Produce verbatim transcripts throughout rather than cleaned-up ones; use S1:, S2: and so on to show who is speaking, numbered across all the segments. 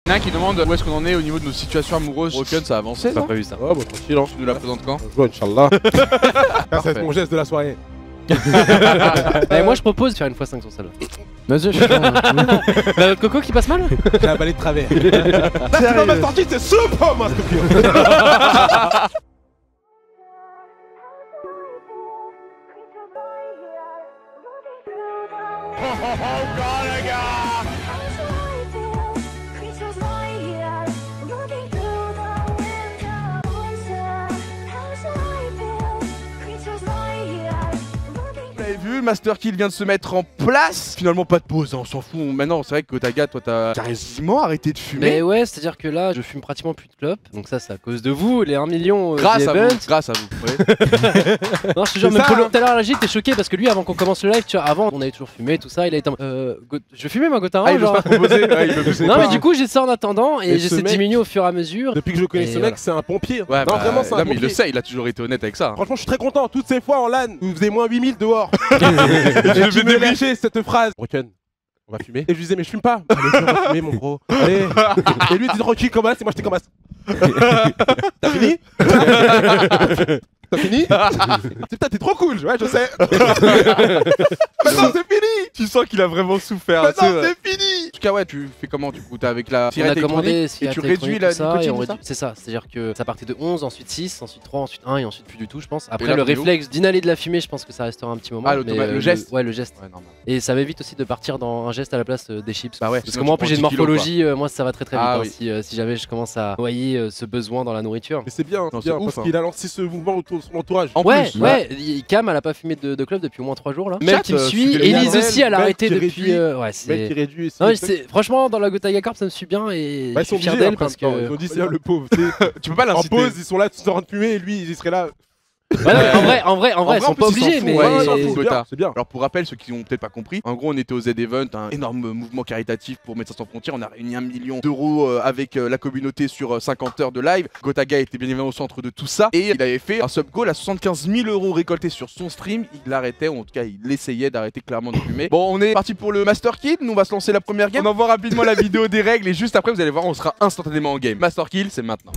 S1: Y'en a un qui demande où est-ce qu'on en est au niveau de nos situations amoureuses. Broken, ça a avancé,
S2: T'as
S1: ça
S2: pas vu ça?
S3: Oh bah tranquille hein.
S1: Tu nous la présentes quand?
S3: On joue Inch'Allah. Ça va être mon geste de la soirée.
S2: Eh, moi je propose de faire une fois cinq sur celle-là.
S4: Vas-y, je suis chaud.
S2: Bah notre coco qui passe mal.
S3: J'ai la balai de travers. Là c'est dans ma sortie, c'est super moi
S1: Vous l'avez vu, le Master Kill vient de se mettre en place. Finalement, pas de pause, hein, on s'en fout. Maintenant, c'est vrai que Gotaga, toi, t'as quasiment arrêté de fumer.
S2: Mais ouais, c'est à dire que là je fume pratiquement plus de clopes. Donc ça c'est à cause de vous, les un million. Euh,
S1: grâce à
S2: event.
S1: vous, grâce à vous. Ouais.
S2: Non je te jure,
S3: C'est
S2: même
S3: ça,
S2: Polo
S3: hein.
S2: tout à l'heure là j'étais choqué parce que lui avant qu'on commence le live, tu vois, avant on avait toujours fumé tout ça, il a été en mode, euh, Go- je vais fumer moi Gotha,
S1: Ah, il veut
S2: genre.
S1: pas proposer. Ouais, il veut
S2: Non
S3: pas,
S2: mais
S3: hein.
S2: du coup j'ai ça en attendant et
S3: Et
S2: j'essaie
S3: ce
S2: de
S3: mec-
S2: diminuer au fur et à mesure.
S3: Depuis que je connais
S2: Et
S3: ce
S2: voilà.
S3: mec, c'est un pompier.
S1: Ouais,
S3: non
S1: bah,
S3: vraiment c'est un
S1: non, mais il
S3: pompier.
S1: le sait, il a toujours été honnête avec ça.
S3: Franchement je suis très content, toutes ces fois en LAN, vous faisiez moins huit mille dehors. Et tu me lâchais cette phrase. Broken, on va fumer. Et je lui disais mais je fume pas. Allez, on va fumer mon gros. Allez. Et lui il dit tranquille comme as et moi j'étais comme as. T'as fini? T'as fini? Putain t'es trop cool, ouais je sais. Maintenant c'est fini.
S1: Tu sens qu'il a vraiment souffert.
S3: Maintenant
S1: tu sais.
S3: c'est fini.
S1: En tout cas, ouais, tu fais comment du coup? T'es avec la
S2: On a
S1: cigarette
S2: commandé
S1: électronique et
S2: cigarette
S1: tu réduis
S2: électronique,
S1: la
S2: tout ça, et
S1: nicotine,
S2: on
S1: c'est ça?
S2: réduit- c'est ça, c'est-à-dire que ça partait de onze, ensuite six, ensuite trois, ensuite un et ensuite plus du tout je pense. Après
S1: là,
S2: le
S1: t'en es où?
S2: réflexe d'inhaler de la fumée, je pense que ça restera un petit moment.
S1: Ah, l'automa-
S2: mais, euh,
S1: le geste.
S2: Ouais le geste.
S1: Ouais, normal.
S2: Et ça m'évite aussi de partir dans un geste à la place euh, des chips.
S1: Bah ouais,
S2: Parce que
S1: sinon
S2: moi en
S1: tu
S2: plus j'ai une
S1: prends dix kilos,
S2: morphologie, euh, moi ça va très très vite
S1: Ah
S2: hein,
S1: oui.
S2: si, euh, si jamais je commence à noyer euh, ce besoin dans la nourriture.
S3: Mais c'est bien,
S1: Non,
S3: c'est
S1: c'est
S3: bien
S1: ouf,
S3: parce
S1: hein.
S3: qu'il a lancé ce mouvement autour de son entourage.
S1: En
S2: Ouais,
S1: plus,
S2: ouais, il- Cam elle a pas fumé de, de club depuis au moins trois jours là.
S1: Chat,
S2: Mel qui me
S1: euh,
S2: suit,
S1: suivez les
S2: Elise
S3: Mel,
S2: aussi elle a
S3: Mel
S2: arrêté
S3: qui
S2: depuis.
S3: réduit.
S2: euh, ouais,
S3: Mec qui
S2: c'est.
S3: réduit et
S2: Non, mais c'est franchement dans la Gotaga Corp ça me suit bien et
S3: Bah,
S2: je
S3: ils sont
S2: suis fier
S3: obligés
S2: d'elle
S3: après,
S2: parce
S3: en même temps.
S2: que.
S3: Ils ont dit c'est le pauvre. tu sais.
S1: tu peux pas
S3: En
S1: l'inciter.
S3: pause, ils sont là, tous en train de fumer et lui, il serait là.
S2: Ouais, non, mais en vrai, en vrai, en vrai, ils
S1: en
S2: sont
S1: plus,
S2: pas
S1: ils s'en
S2: obligés,
S1: foutent,
S2: mais.
S1: ouais, ils s'en
S3: c'est
S1: foutent.
S3: bien,
S1: Gotha.
S3: c'est bien.
S1: Alors pour rappel, ceux qui n'ont peut-être pas compris, en gros on était au Z-Event, un énorme mouvement caritatif pour Médecins Sans Frontières, on a réuni un million d'euros euh, avec euh, la communauté sur euh, cinquante heures de live. Gotaga était bien évidemment au centre de tout ça et il avait fait un sub-goal à soixante-quinze mille euros récoltés sur son stream. Il l'arrêtait, ou en tout cas il essayait d'arrêter clairement de fumer. Bon, on est parti pour le Master Kill, nous on va se lancer la première game. On envoie rapidement la vidéo des règles et juste après vous allez voir on sera instantanément en game. Master Kill c'est maintenant.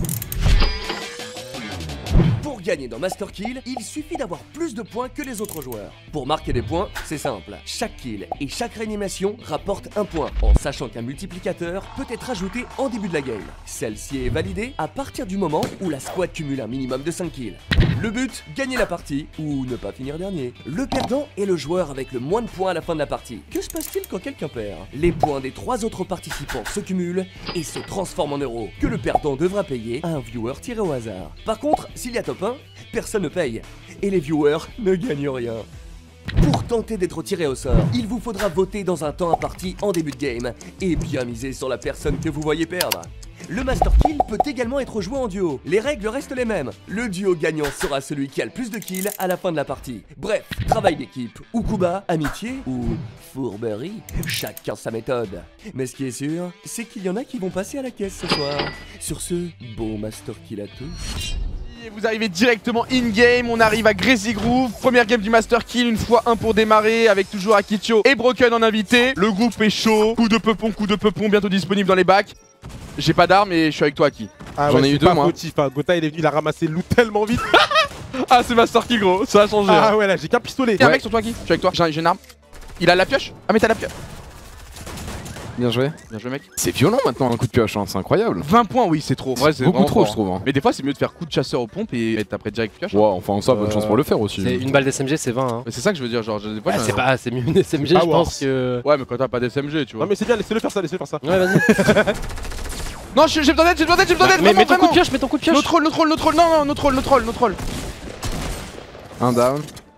S5: Pour gagner dans Master Kill, il suffit d'avoir plus de points que les autres joueurs. Pour marquer des points, c'est simple. Chaque kill et chaque réanimation rapporte un point, en sachant qu'un multiplicateur peut être ajouté en début de la game. Celle-ci est validée à partir du moment où la squad cumule un minimum de cinq kills. Le but, gagner la partie, ou ne pas finir dernier. Le perdant est le joueur avec le moins de points à la fin de la partie. Que se passe-t-il quand quelqu'un perd? Les points des trois autres participants se cumulent et se transforment en euros, que le perdant devra payer à un viewer tiré au hasard. Par contre, s'il y a top un, personne ne paye, et les viewers ne gagnent rien. Pour tenter d'être tiré au sort, il vous faudra voter dans un temps imparti en début de game, et bien miser sur la personne que vous voyez perdre. Le Master Kill peut également être joué en duo, les règles restent les mêmes. Le duo gagnant sera celui qui a le plus de kills à la fin de la partie. Bref, travail d'équipe, Ukuba, amitié ou fourberie, chacun sa méthode. Mais ce qui est sûr, c'est qu'il y en a qui vont passer à la caisse ce soir. Sur ce, bon Master Kill à tous.
S1: Et vous arrivez directement in-game, on arrive à Crazy Groove, première game du Master Kill, une fois un pour démarrer, avec toujours Akicho et Broken en invité. Le groupe est chaud, coup de peupon, coup de peupon, bientôt disponible dans les bacs. J'ai pas d'armes et je suis avec toi Aki.
S3: Ah
S1: J'en
S3: ouais,
S1: ai eu
S3: c'est
S1: deux,
S3: pas
S1: moi.
S3: fautif, hein. Gotha il est venu, il a ramassé le loot tellement vite.
S1: Ah c'est Master Kill gros, ça a changé.
S3: Ah
S1: hein.
S3: ouais là j'ai qu'un pistolet.
S1: Y'a un
S3: Ouais.
S1: mec sur toi Aki, je suis avec toi, j'ai j'ai une arme. Il a la pioche? Ah mais t'as la pioche.
S4: Bien joué.
S1: Bien joué mec.
S4: C'est violent maintenant un coup de pioche, hein, c'est incroyable.
S1: vingt points oui c'est trop. Ouais, c'est
S4: Beaucoup
S1: vraiment
S4: trop,
S1: fort,
S4: je trouve. Hein.
S1: Mais des fois c'est mieux de faire coup de chasseur aux pompes et mettre après direct pioche.
S4: Ouais, enfin ça, bonne
S2: Euh,
S4: chance pour le faire aussi.
S2: C'est une balle d'S M G, c'est vingt. Hein.
S1: Mais c'est ça que je veux dire, genre des fois
S2: Ah,
S1: j'ai-
S2: c'est pas, c'est mieux une S M G,
S3: Ah,
S2: je
S3: ouais.
S2: pense que.
S1: Ouais mais quand t'as pas d'S M G tu vois.
S3: Non mais c'est bien, laissez-le faire ça, laissez-le faire ça.
S2: Ouais, vas-y.
S1: Non j'ai j'ai besoin d'aide, j'ai besoin d'aide, j'ai besoin d'aide,
S2: Mais
S1: vraiment
S2: mets ton coup de
S1: vraiment.
S2: pioche, mets ton coup de pioche.
S1: Notre troll, notre troll, notre troll, non non notre troll, notre troll, notre troll.
S4: Un down.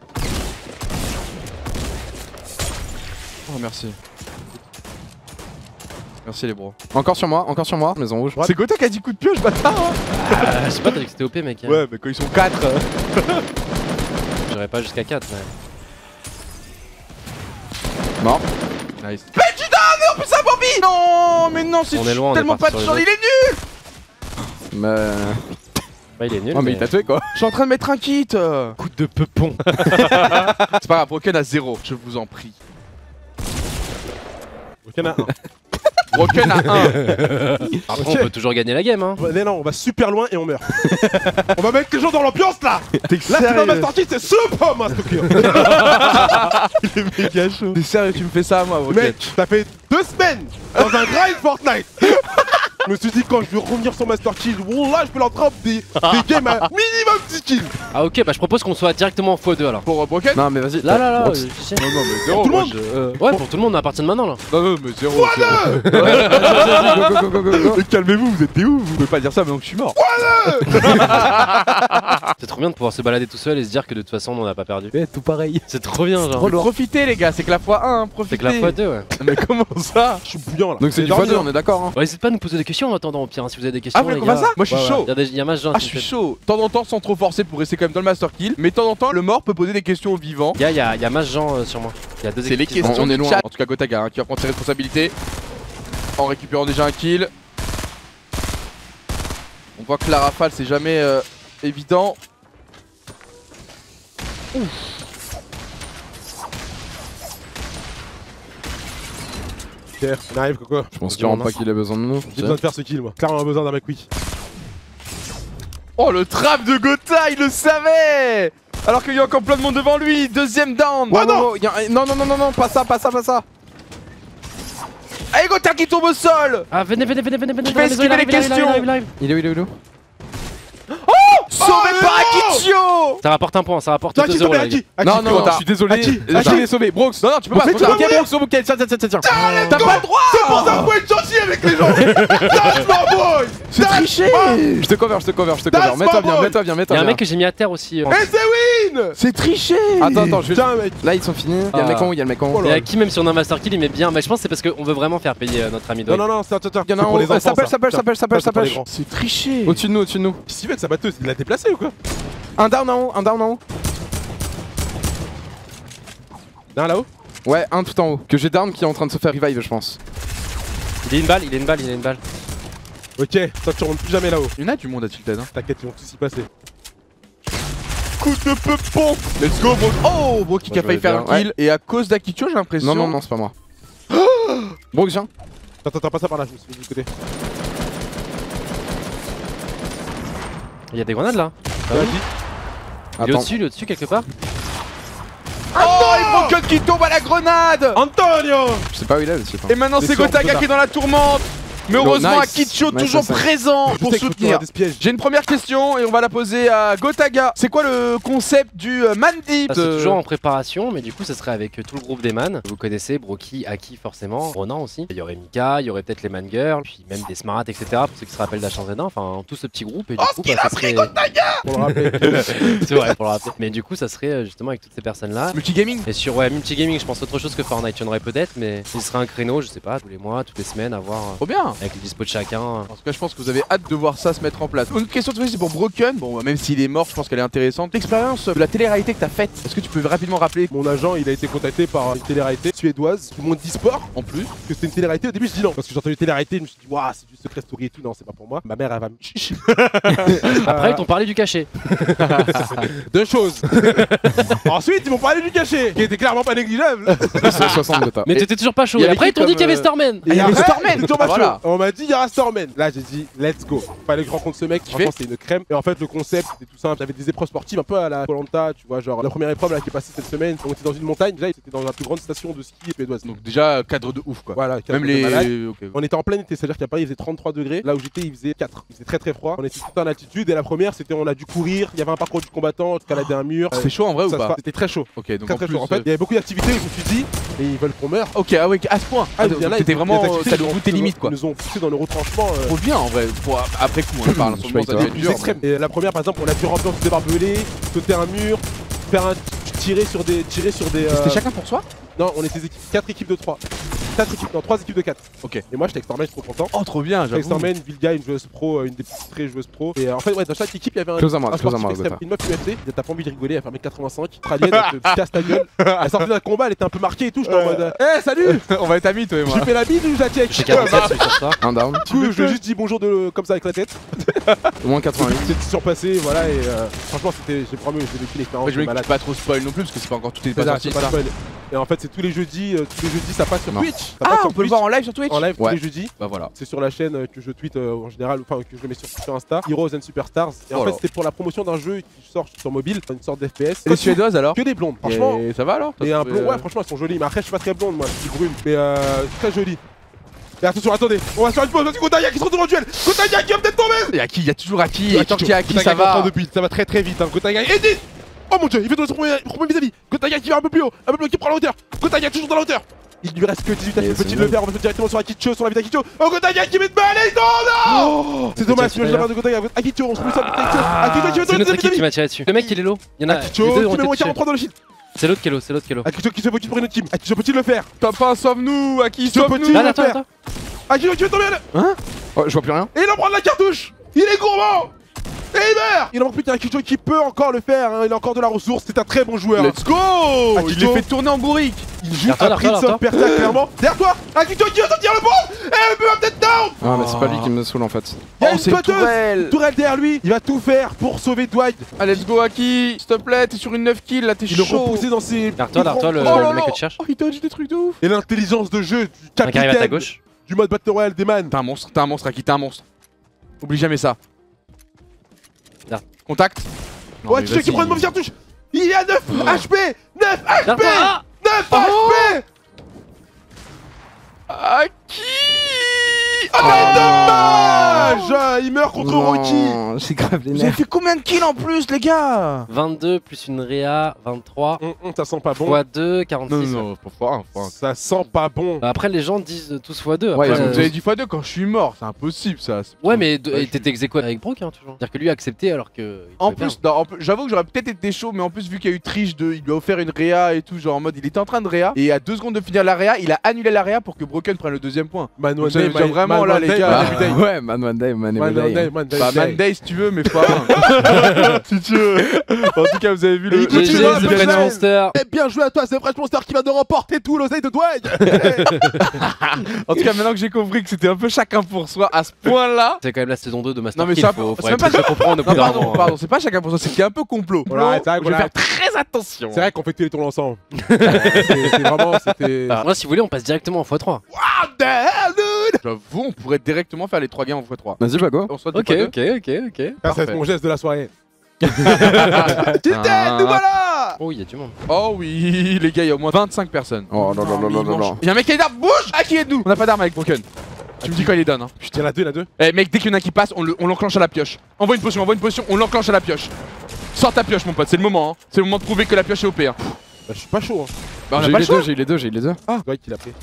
S1: Oh merci. Merci les bros.
S4: Encore sur moi, encore sur moi, maison rouge.
S1: C'est Gotha qui a dit coup de pioche bâtard hein.
S2: Ah, je sais pas, t'as dit que c'était O P, mec. hein.
S1: Ouais mais quand ils sont quatre.
S2: J'irais pas jusqu'à quatre. Mais...
S4: Mort.
S1: Nice. Mais putain mais en plus ça Bambi. Non mais non c'est
S2: On est loin, on est
S1: tellement pas
S2: parti
S1: de
S2: sur
S1: chance,
S2: les
S1: il est nul.
S4: Mais.
S2: Bah, il est nul.
S4: Oh, mais il t'a tué quoi.
S1: Je suis en train de mettre un kit.
S2: Coup de peupon.
S1: C'est pas grave, Broken à zéro, je vous en prie.
S3: Ok, il y en a un.
S1: Broken à un.
S2: Après,
S3: Ok.
S2: on peut toujours gagner la game, hein.
S3: Mais non, on va super loin et on meurt. On va mettre les gens dans l'ambiance là.
S1: T'es
S3: Là, c'est pas ma sortie, c'est super ma stalker.
S1: Il est méga chaud. T'es sérieux, tu me fais ça à moi, Broken?
S3: Mec, ça fait deux semaines dans un grind Fortnite. Je me suis dit quand je vais revenir sur Master Kill, là je peux leur drop des, des games à minimum dix kills.
S2: Ah ok, bah je propose qu'on soit directement en x deux alors.
S1: Pour euh, Broken?
S4: Non, mais vas-y.
S2: Là, là, là,
S4: Bon,
S2: euh, je sais.
S1: Non, non, mais zéro.
S3: Tout le
S1: moi,
S3: monde
S1: je- euh,
S2: Ouais, pour tout le monde à partir de maintenant là.
S1: Non, non, mais zéro. zéro.
S4: Go, go, go, go, go, go.
S1: Mais calmez-vous, vous êtes des ouf, vous pouvez pas dire ça maintenant que je suis mort.
S2: C'est trop bien de pouvoir se balader tout seul et se dire que de toute façon on n'a pas perdu.
S4: Ouais, tout pareil.
S2: C'est trop bien genre.
S1: Profitez les gars, c'est que la fois un, hein, profitez.
S2: C'est que la x deux ouais.
S1: Mais comment ça?
S3: Je suis bouillant là.
S4: Donc c'est du
S3: J'ai
S4: fois deux,
S3: dormi,
S4: on est d'accord, hein.
S2: Ouais, n'hésitez pas à nous poser des questions en attendant au pire hein, si vous avez des questions.
S1: Ah, vous voulez
S2: les
S1: qu'on fasse
S2: gars.
S1: ça? Moi je suis
S3: Ouais, ouais.
S1: chaud.
S2: Il y a des- il y a match
S1: Ah, je suis chaud. De temps en temps, sans trop forcer pour rester quand même dans le Master Kill. Mais de temps en temps, le mort peut poser des questions aux vivants.
S2: Il y a, il y a, il y a match Jean euh, sur moi. Il y a deux
S1: C'est les
S2: équipes qui se
S1: questions.
S4: On est
S1: du
S4: loin.
S1: chat. En tout cas, Gotaga hein, qui va prendre ses responsabilités en récupérant déjà un kill. On voit que la rafale, c'est jamais euh, évident.
S3: Ok, on arrive Coco.
S4: Je pense clairement pas qu'il ait besoin de nous.
S3: J'ai besoin de faire ce kill moi. Clairement besoin d'un mec quick.
S1: Oh, le trap de Gota, il le savait. Alors qu'il y a encore plein de monde devant lui. Deuxième down.
S4: Ouais, non, non, y a- non, non, non, non, non, pas ça, pas ça, pas ça.
S1: Allez, Gota qui tombe au sol.
S2: Ah venez, venez, venez, venez, venez.
S1: Je vais
S2: dans la maison,
S1: esquiver
S2: il arrive,
S1: les
S2: il arrive, il
S1: questions.
S2: arrive, il arrive.
S4: Il est où, il est où, il est où?
S1: Sauvé
S3: mais
S1: par
S3: non.
S1: Akitio.
S2: Ça rapporte un point, ça rapporte
S3: Toi
S2: deux
S3: qui
S2: zéro
S3: tombé
S2: là.
S3: à
S2: les gars.
S3: qui À
S4: Non,
S3: qui,
S4: non,
S3: Coco
S4: je suis désolé.
S3: À qui
S4: Je
S3: À qui
S4: l'ai sauvé, Brooks.
S1: Non, non, tu peux pas.
S3: Mais
S1: c'est
S3: tu
S1: trop
S3: peux
S1: tard.
S3: pas.
S4: Ok, Brooks, ok, tiens, tiens, tiens, tiens.
S1: T'as pas le droit.
S3: C'est pour ça qu'il faut être gentil avec les gens. That's my boy.
S4: C'est triché. Je te cover, je te cover, je te
S3: That's
S4: cover. Mets-toi
S3: my
S4: bien,
S3: boy.
S4: mets-toi bien,
S2: Il y
S4: mets-toi
S2: a un
S4: bien.
S2: mec que j'ai mis à terre aussi. euh.
S3: Et c'est win.
S1: C'est triché.
S4: Attends, attends, je vais.
S3: Tiens mec.
S4: Là, ils sont finis. Il y a le mec en haut, il y a le mec en haut.
S3: Oh
S2: Et
S3: là.
S2: à qui même si on a un master kill il met bien. Mais je pense que c'est parce qu'on veut vraiment faire payer euh, notre ami
S3: Non
S2: Dog.
S3: non non, c'est attends, attends.
S4: Il y en a
S3: C'est
S4: un
S3: pour
S4: haut.
S3: les enfants,
S4: Ça pêche,
S3: ça.
S4: ça pêche, ça pêche, ça pêche, ça
S3: c'est pour les
S4: pêche.
S3: grands.
S1: C'est triché.
S4: Au-dessus de nous, au-dessus de nous.
S3: Qu'est-ce qu'il fait avec sa batteuse? Il l'a déplacé ou quoi?
S4: Un down en haut, un down en haut.
S3: Non là-haut.
S4: Ouais, un tout en haut. Que j'ai down qui est en train de se faire revive, je pense.
S2: Il a une balle, il a une balle, il a une balle.
S3: Ok, toi tu remontes plus jamais là-haut.
S1: Il y en a du monde à Tilted. Hein.
S3: T'inquiète, ils vont tous y passer.
S1: Coup de peupon. Let's go, bro. Oh, bro, qui
S4: Moi,
S1: a
S4: je
S1: failli
S4: vais
S1: faire un
S4: bien.
S1: kill. Et à cause d'Akitio, j'ai l'impression.
S4: Non, non, non, c'est pas moi. Brooks, viens.
S3: Attends, attends, pas ça par là, je me suis mis du côté.
S2: Il y a des grenades là.
S3: Vas-y.
S2: Il est
S4: Attends.
S2: au-dessus, il est au-dessus quelque part.
S1: Oh, et Broken qui tombe à la grenade.
S3: Antonio.
S4: Je sais pas où il est, le site.
S1: Et maintenant,
S3: C'est
S1: c'est
S3: sûr,
S1: Gotaga
S3: Gotaga.
S1: qui est dans la tourmente. Mais
S4: No,
S1: heureusement,
S4: nice.
S1: Akitio
S4: Nice,
S1: toujours
S4: nice, nice.
S1: présent
S3: Je
S1: pour
S3: sais que tu
S1: soutenir.
S3: des pièges.
S1: J'ai une première question et on va la poser à Gotaga. C'est quoi le concept du euh, Mandy?
S2: Ah, c'est toujours en préparation, mais du coup, ça serait avec euh, tout le groupe des man. Vous connaissez Broky, Aki forcément, Ronan aussi. Il y aurait Mika, il y aurait peut-être les Man Girls, puis même des Smarat, et cetera. Pour ceux qui se rappellent d'Achan Zedin, enfin tout ce petit groupe. Et du coup, bah, ça serait.
S3: Pour le rappeler.
S2: C'est vrai, pour le rappeler. Mais du coup, ça serait euh, justement avec toutes ces personnes-là.
S1: Multigaming.
S2: Et sur ouais, multigaming, je pense autre chose que Fortnite. Il y en aurait peut-être, mais il serait un créneau, je sais pas, tous les mois, toutes les semaines, à voir euh,
S1: Trop bien.
S2: avec les dispo de chacun.
S1: En tout cas, je pense que vous avez hâte de voir ça se mettre en place. Une autre question de c'est pour Broken. Bon, même s'il est mort, je pense qu'elle est intéressante. L'expérience de la télé-réalité que t'as faite, est-ce que tu peux rapidement rappeler
S3: Mon agent, il a été contacté par une télé-réalité suédoise du monde d'e-sport.
S1: en plus?
S3: Que c'était une télé-réalité. Au début, je dis non. Parce que j'ai entendu télé-réalité, je me suis dit, waouh, c'est du secret story et tout. Non, c'est pas pour moi. Ma mère, elle va me chicher.
S2: Après, ils t'ont parlé du cachet.
S3: Deux choses. Ensuite, ils m'ont parlé du cachet, qui était clairement pas négligeable.
S4: C'est soixante de ta.
S2: Mais t'étais toujours pas chaud.
S1: il y
S2: Et
S1: avait
S2: après, ils
S1: qui
S2: t'ont dit
S1: comme,
S2: qu'il y avait
S1: euh,
S2: Starman.
S3: Et
S1: il y avait
S3: après,
S1: Stormen.
S3: c'était toujours pas
S1: Voilà.
S3: chaud. On m'a dit, il y aura Stormen. Là, j'ai dit, let's go. Fallait que je rencontre ce mec. Franchement, c'est une crème. Et en fait, le concept, c'était tout simple. J'avais des épreuves sportives un peu à la Koh-Lanta, tu vois. Genre, la première épreuve là qui est passée cette semaine, on était dans une montagne. Déjà, c'était dans la plus grande station de ski suédoise.
S1: Donc, déjà, cadre de ouf quoi.
S3: Voilà,
S1: Même
S3: cadre de
S1: les.
S3: malade.
S1: Ok.
S3: On était en plein été, c'est-à-dire qu'à Paris il faisait trente-trois degrés, là où j'étais il faisait quatre. Il faisait très très froid. On était tout en altitude et la première c'était on a dû courir, il y avait un parcours du combattant, escalader un mur.
S1: C'est chaud en vrai ou
S3: Ça se
S1: pas?
S3: fa- C'était très chaud.
S1: Ok, donc
S3: Très
S1: en
S3: très
S1: plus.
S3: chaud. En fait,
S1: euh,
S3: il y avait beaucoup d'activités, je me suis dit, et ils veulent qu'on meure.
S1: Ok, ah ouais, à ce point. Ah,
S3: donc, il y en a,
S1: t'étais
S3: ils-
S1: vraiment.
S3: les activités,
S1: T'as
S3: ils
S1: le
S3: nous
S1: bout
S3: ont
S1: de tes
S3: poussé
S1: limites
S3: dans-
S1: quoi.
S3: Ils nous ont poussé dans le retranchement. euh,
S1: Trop bien en vrai. Pour après coup, on parle. En ce
S4: Je
S1: moment,
S4: paye
S1: ça
S4: toi.
S1: devient
S3: plus
S1: dur.
S3: extrême. Et la première par exemple, on a dû remplir des barbelés, sauter un mur, faire un tirer sur des tirer sur des. euh,
S1: C'était chacun pour soi?
S3: Non, on était équipes, quatre équipes de trois. quatre équipes, non, trois équipes de quatre.
S1: Ok.
S3: Et moi j'étais avec Stormen, je suis trop content.
S1: Oh, trop bien, j'avoue.
S3: Stormen, Vilga, une joueuse pro, euh, une des petites très joueuses pro. Et euh, en fait, ouais, dans chaque équipe, il y avait un,
S4: Close à moi,
S3: un
S4: close à
S3: sportif
S4: moi,
S3: extrême.
S4: Gotha.
S3: Une meuf U F C, t'as pas envie de rigoler, elle fait un mètre quatre-vingt-cinq, australienne, elle te casse ta gueule. Elle sortait d'un combat, elle était un peu marquée et tout, j'étais en mode Eh salut.
S1: On va être amis, toi et moi.
S3: J'ai fait la bise ou je la check?
S2: J'ai quarante-sept sur ça.
S4: Un down.
S3: Du coup, je lui ai juste dit bonjour de, comme ça avec la tête.
S4: Au moins quatre-vingt-huit.
S3: C'était surpassé, voilà, et euh, franchement, c'était, j'ai vraiment j'ai vécu l'expérience
S1: Après, je
S3: de
S1: vais
S3: malade.
S1: pas trop spoil non plus parce que c'est pas encore tout est
S3: C'est
S1: pas
S3: ça,
S1: sorti.
S3: c'est pas
S1: ça.
S3: spoil. Et en fait, c'est tous les jeudis, euh, tous les jeudis, ça passe sur
S4: Non.
S3: Twitch. Ça passe
S1: Ah,
S3: sur
S1: on peut le
S3: Twitch,
S1: voir en live sur Twitch.
S3: en live tous
S4: Ouais.
S3: les jeudis.
S1: Bah voilà.
S3: C'est sur la chaîne euh, que je tweete euh, en général, enfin que je mets sur, sur Insta, Heroes and Superstars. Et en
S1: Voilà.
S3: fait, c'était pour la promotion d'un jeu qui sort sur mobile, une sorte d'F P S.
S1: Et les Suédoises alors?
S3: Que des blondes, franchement.
S1: Et ça va alors?
S3: Et un blond, ouais, franchement, elles sont jolies. Mais après, je suis pas très blonde, moi, je suis brune. Mais euh, très jolie. Et attention, attendez, on va se faire une pause. Vas-y, Gotaya qui se retrouve en duel. Gotaya qui va peut-être tomber.
S1: Il y a qui? Il y a toujours Aki. Et tant qu'il y a Aki,
S3: Gotaya
S1: ça
S3: qui est en train
S1: va.
S3: de build, ça va très très vite. Hein. Gotaya et dix. Oh mon dieu, il fait de son premier premier vis-à-vis. Gotaya qui va un peu plus haut, un peu plus haut, qui prend la hauteur. Gotaya toujours dans la hauteur. Il lui reste que dix-huit
S4: Et
S3: H P,
S4: c'est
S3: peut-il
S4: bon.
S3: le faire? On va se directement sur Akicho, sur la vie d'Akicho. Oh Gotaya qui met de balle et non, non. C'est dommage,
S2: Akicho,
S3: je la main de Gotaya. Akicho, on se pousse sur Akicho. Akicho qui va
S2: C'est
S3: donner
S2: notre
S3: des
S2: équipe qui
S3: vis-à-vis.
S2: m'a tiré dessus. Le mec il est low. Il y en a. les
S3: Akicho
S2: deux ont
S3: qui met
S2: été
S3: moins
S2: touchés.
S3: quarante-trois dans le shield.
S2: C'est l'autre qui est low, c'est l'autre qui est low.
S3: Akicho qui se focus pour une autre team. Akicho peut-il le faire?
S1: Top un, sauve-nous. Aki,
S3: Je
S1: sauve-nous.
S3: peux-tu-
S2: Là,
S3: le
S2: attends,
S3: faire.
S2: attends.
S3: Akicho qui va tomber.
S4: Oh, je vois plus rien.
S3: Et il en prend de la cartouche. Il est gourmand. Et il meurt. Il en manque plus qu'un Akicho qui peut encore le faire. Hein. Il a encore de la ressource. C'est un très bon joueur.
S1: Let's go.
S3: Akicho.
S1: Il les fait tourner en bourrique.
S3: Il joue
S2: Derrière toi,
S3: à
S2: derrière
S3: Prince
S2: toi,
S3: of Persia clairement. Derrière toi, Akicho qui va sortir le bombe. Et elle peut peut-être down.
S4: Ah, mais c'est pas lui qui me saoule en fait.
S3: Il y a
S1: Oh,
S3: une
S1: c'est une
S3: poteuse.
S1: tourelle.
S3: Tourelle derrière lui. Il va tout faire pour sauver Dwight.
S1: Ah, let's go Aki. S'il te plaît, t'es sur une neuf kills là, t'es
S3: Il le
S1: chaud.
S3: repoussé dans ses.
S2: Derrière toi, derrière toi, le,
S1: Oh là
S2: le
S1: là.
S2: mec que tu cherches.
S1: Oh, il dodge des trucs de ouf.
S3: Et l'intelligence de jeu du
S2: Un qui arrive à ta
S3: capitaine
S2: gauche.
S3: du mode Battle Royale des man.
S1: T'es un monstre, t'es un monstre Aki, t'es un monstre. Oublie jamais ça.
S2: Là.
S1: Contact. Non,
S3: Oh,
S1: mais
S3: Akicho qui
S1: vas-y.
S3: prend une mauvaise cartouche. Il est à neuf H P. neuf H
S2: Derrière
S3: P.
S2: toi. Ah
S3: neuf H P.
S1: Aki.
S3: Oh, dommage. Il meurt contre Rocky.
S4: Non, j'ai grave les
S1: Vous avez
S4: nerfs.
S1: fait combien de kills en plus les gars?
S2: vingt-deux plus une réa, vingt-trois.
S3: Hum, hum, Ça sent pas bon.
S2: fois deux, quarante-six.
S1: non, faut fois un, fois un.
S3: Ça sent pas bon.
S2: Bah, après les gens disent tous fois deux.
S4: Ouais,
S2: Après,
S4: ils ont-
S2: euh,
S1: Vous avez dit fois deux quand je suis mort, c'est impossible ça. c'est-
S2: Ouais, mais de-
S1: Ouais,
S2: et
S1: je
S2: t'étais ex aequo avec Brock, hein, toujours. C'est-à-dire que lui a accepté alors que. il
S1: En
S2: pouvait
S1: plus, non, en plus, j'avoue que j'aurais peut-être été chaud, mais en plus, vu qu'il y a eu triche de. Il lui a offert une réa et tout, genre en mode il était en train de réa, et à deux secondes de finir la réa, il a annulé la réa pour que Broken prenne le deuxième point.
S3: Man
S1: Donc ça veut dire vraiment, là, les gars,
S4: Bah,
S3: Man Day,
S4: ouais, man one day, man
S3: Man
S4: every day.
S3: Day, Man Day.
S1: Bah, Man Day si tu veux, mais pas un. Si tu veux. En tout cas, vous avez vu
S3: Et
S1: le.
S3: il
S2: faire.
S3: continue
S2: G G,
S3: dans la
S2: The
S3: punchline.
S2: French Monster.
S3: Eh bien joué à toi, c'est Fresh Monster qui va de remporter tout l'oseille de Dwight.
S1: En tout cas, maintenant que j'ai compris que c'était un peu chacun pour soi à ce point-là.
S2: C'est quand même la saison deux de Master
S1: Non, mais
S2: Kill,
S1: c'est un
S2: faut,
S1: peu-
S2: faut
S1: c'est même pas
S2: plus le comprendre au bout
S1: Non,
S2: d'un
S1: pardon,
S2: moment, hein.
S1: pardon, c'est pas chacun pour soi, c'est qu'il y a un peu complot.
S3: Voilà,
S1: Non,
S3: c'est vrai
S1: je
S3: qu'on
S1: vais
S3: a-
S1: faire très attention.
S3: C'est vrai qu'on fait tous les tours ensemble. c'est c'est vraiment, c'était.
S2: Ah, moi, si vous voulez, on passe directement en fois trois.
S3: What the hell, dude?
S1: J'avoue, on pourrait directement faire les trois games en fois trois.
S4: Vas-y, bah go.
S1: On soit
S2: Ok, ok, ok, ok.
S3: Ça, c'est
S1: Parfait.
S3: mon geste de la soirée.
S1: Ah.
S3: Titan, nous voilà.
S2: Oh, il y a du monde.
S1: Oh oui, les gars, il y a au moins vingt-cinq personnes.
S4: Oh là là là là là là.
S1: Il y a un mec qui a une arme, bouge! Ah, qui est de nous? On n'a pas d'arme avec Broken. Tu me dis quand il les donne, hein.
S3: Je tire la deux, la deux.
S1: Eh, mec, dès qu'il y en a un qui passe, on le- on l'enclenche à la pioche. Envoie une potion, envoie une potion, on l'enclenche à la pioche. Sors ta pioche, mon pote, c'est le moment, hein. C'est le moment de prouver que la pioche est O P. Hein.
S3: Bah, je suis pas chaud. Hein.
S1: Bah, on
S4: J'ai
S1: a
S4: eu
S1: pas le
S4: les
S1: choix.
S4: deux, j'ai eu les deux, j'ai eu les deux.
S3: Dwight qui l'a pris.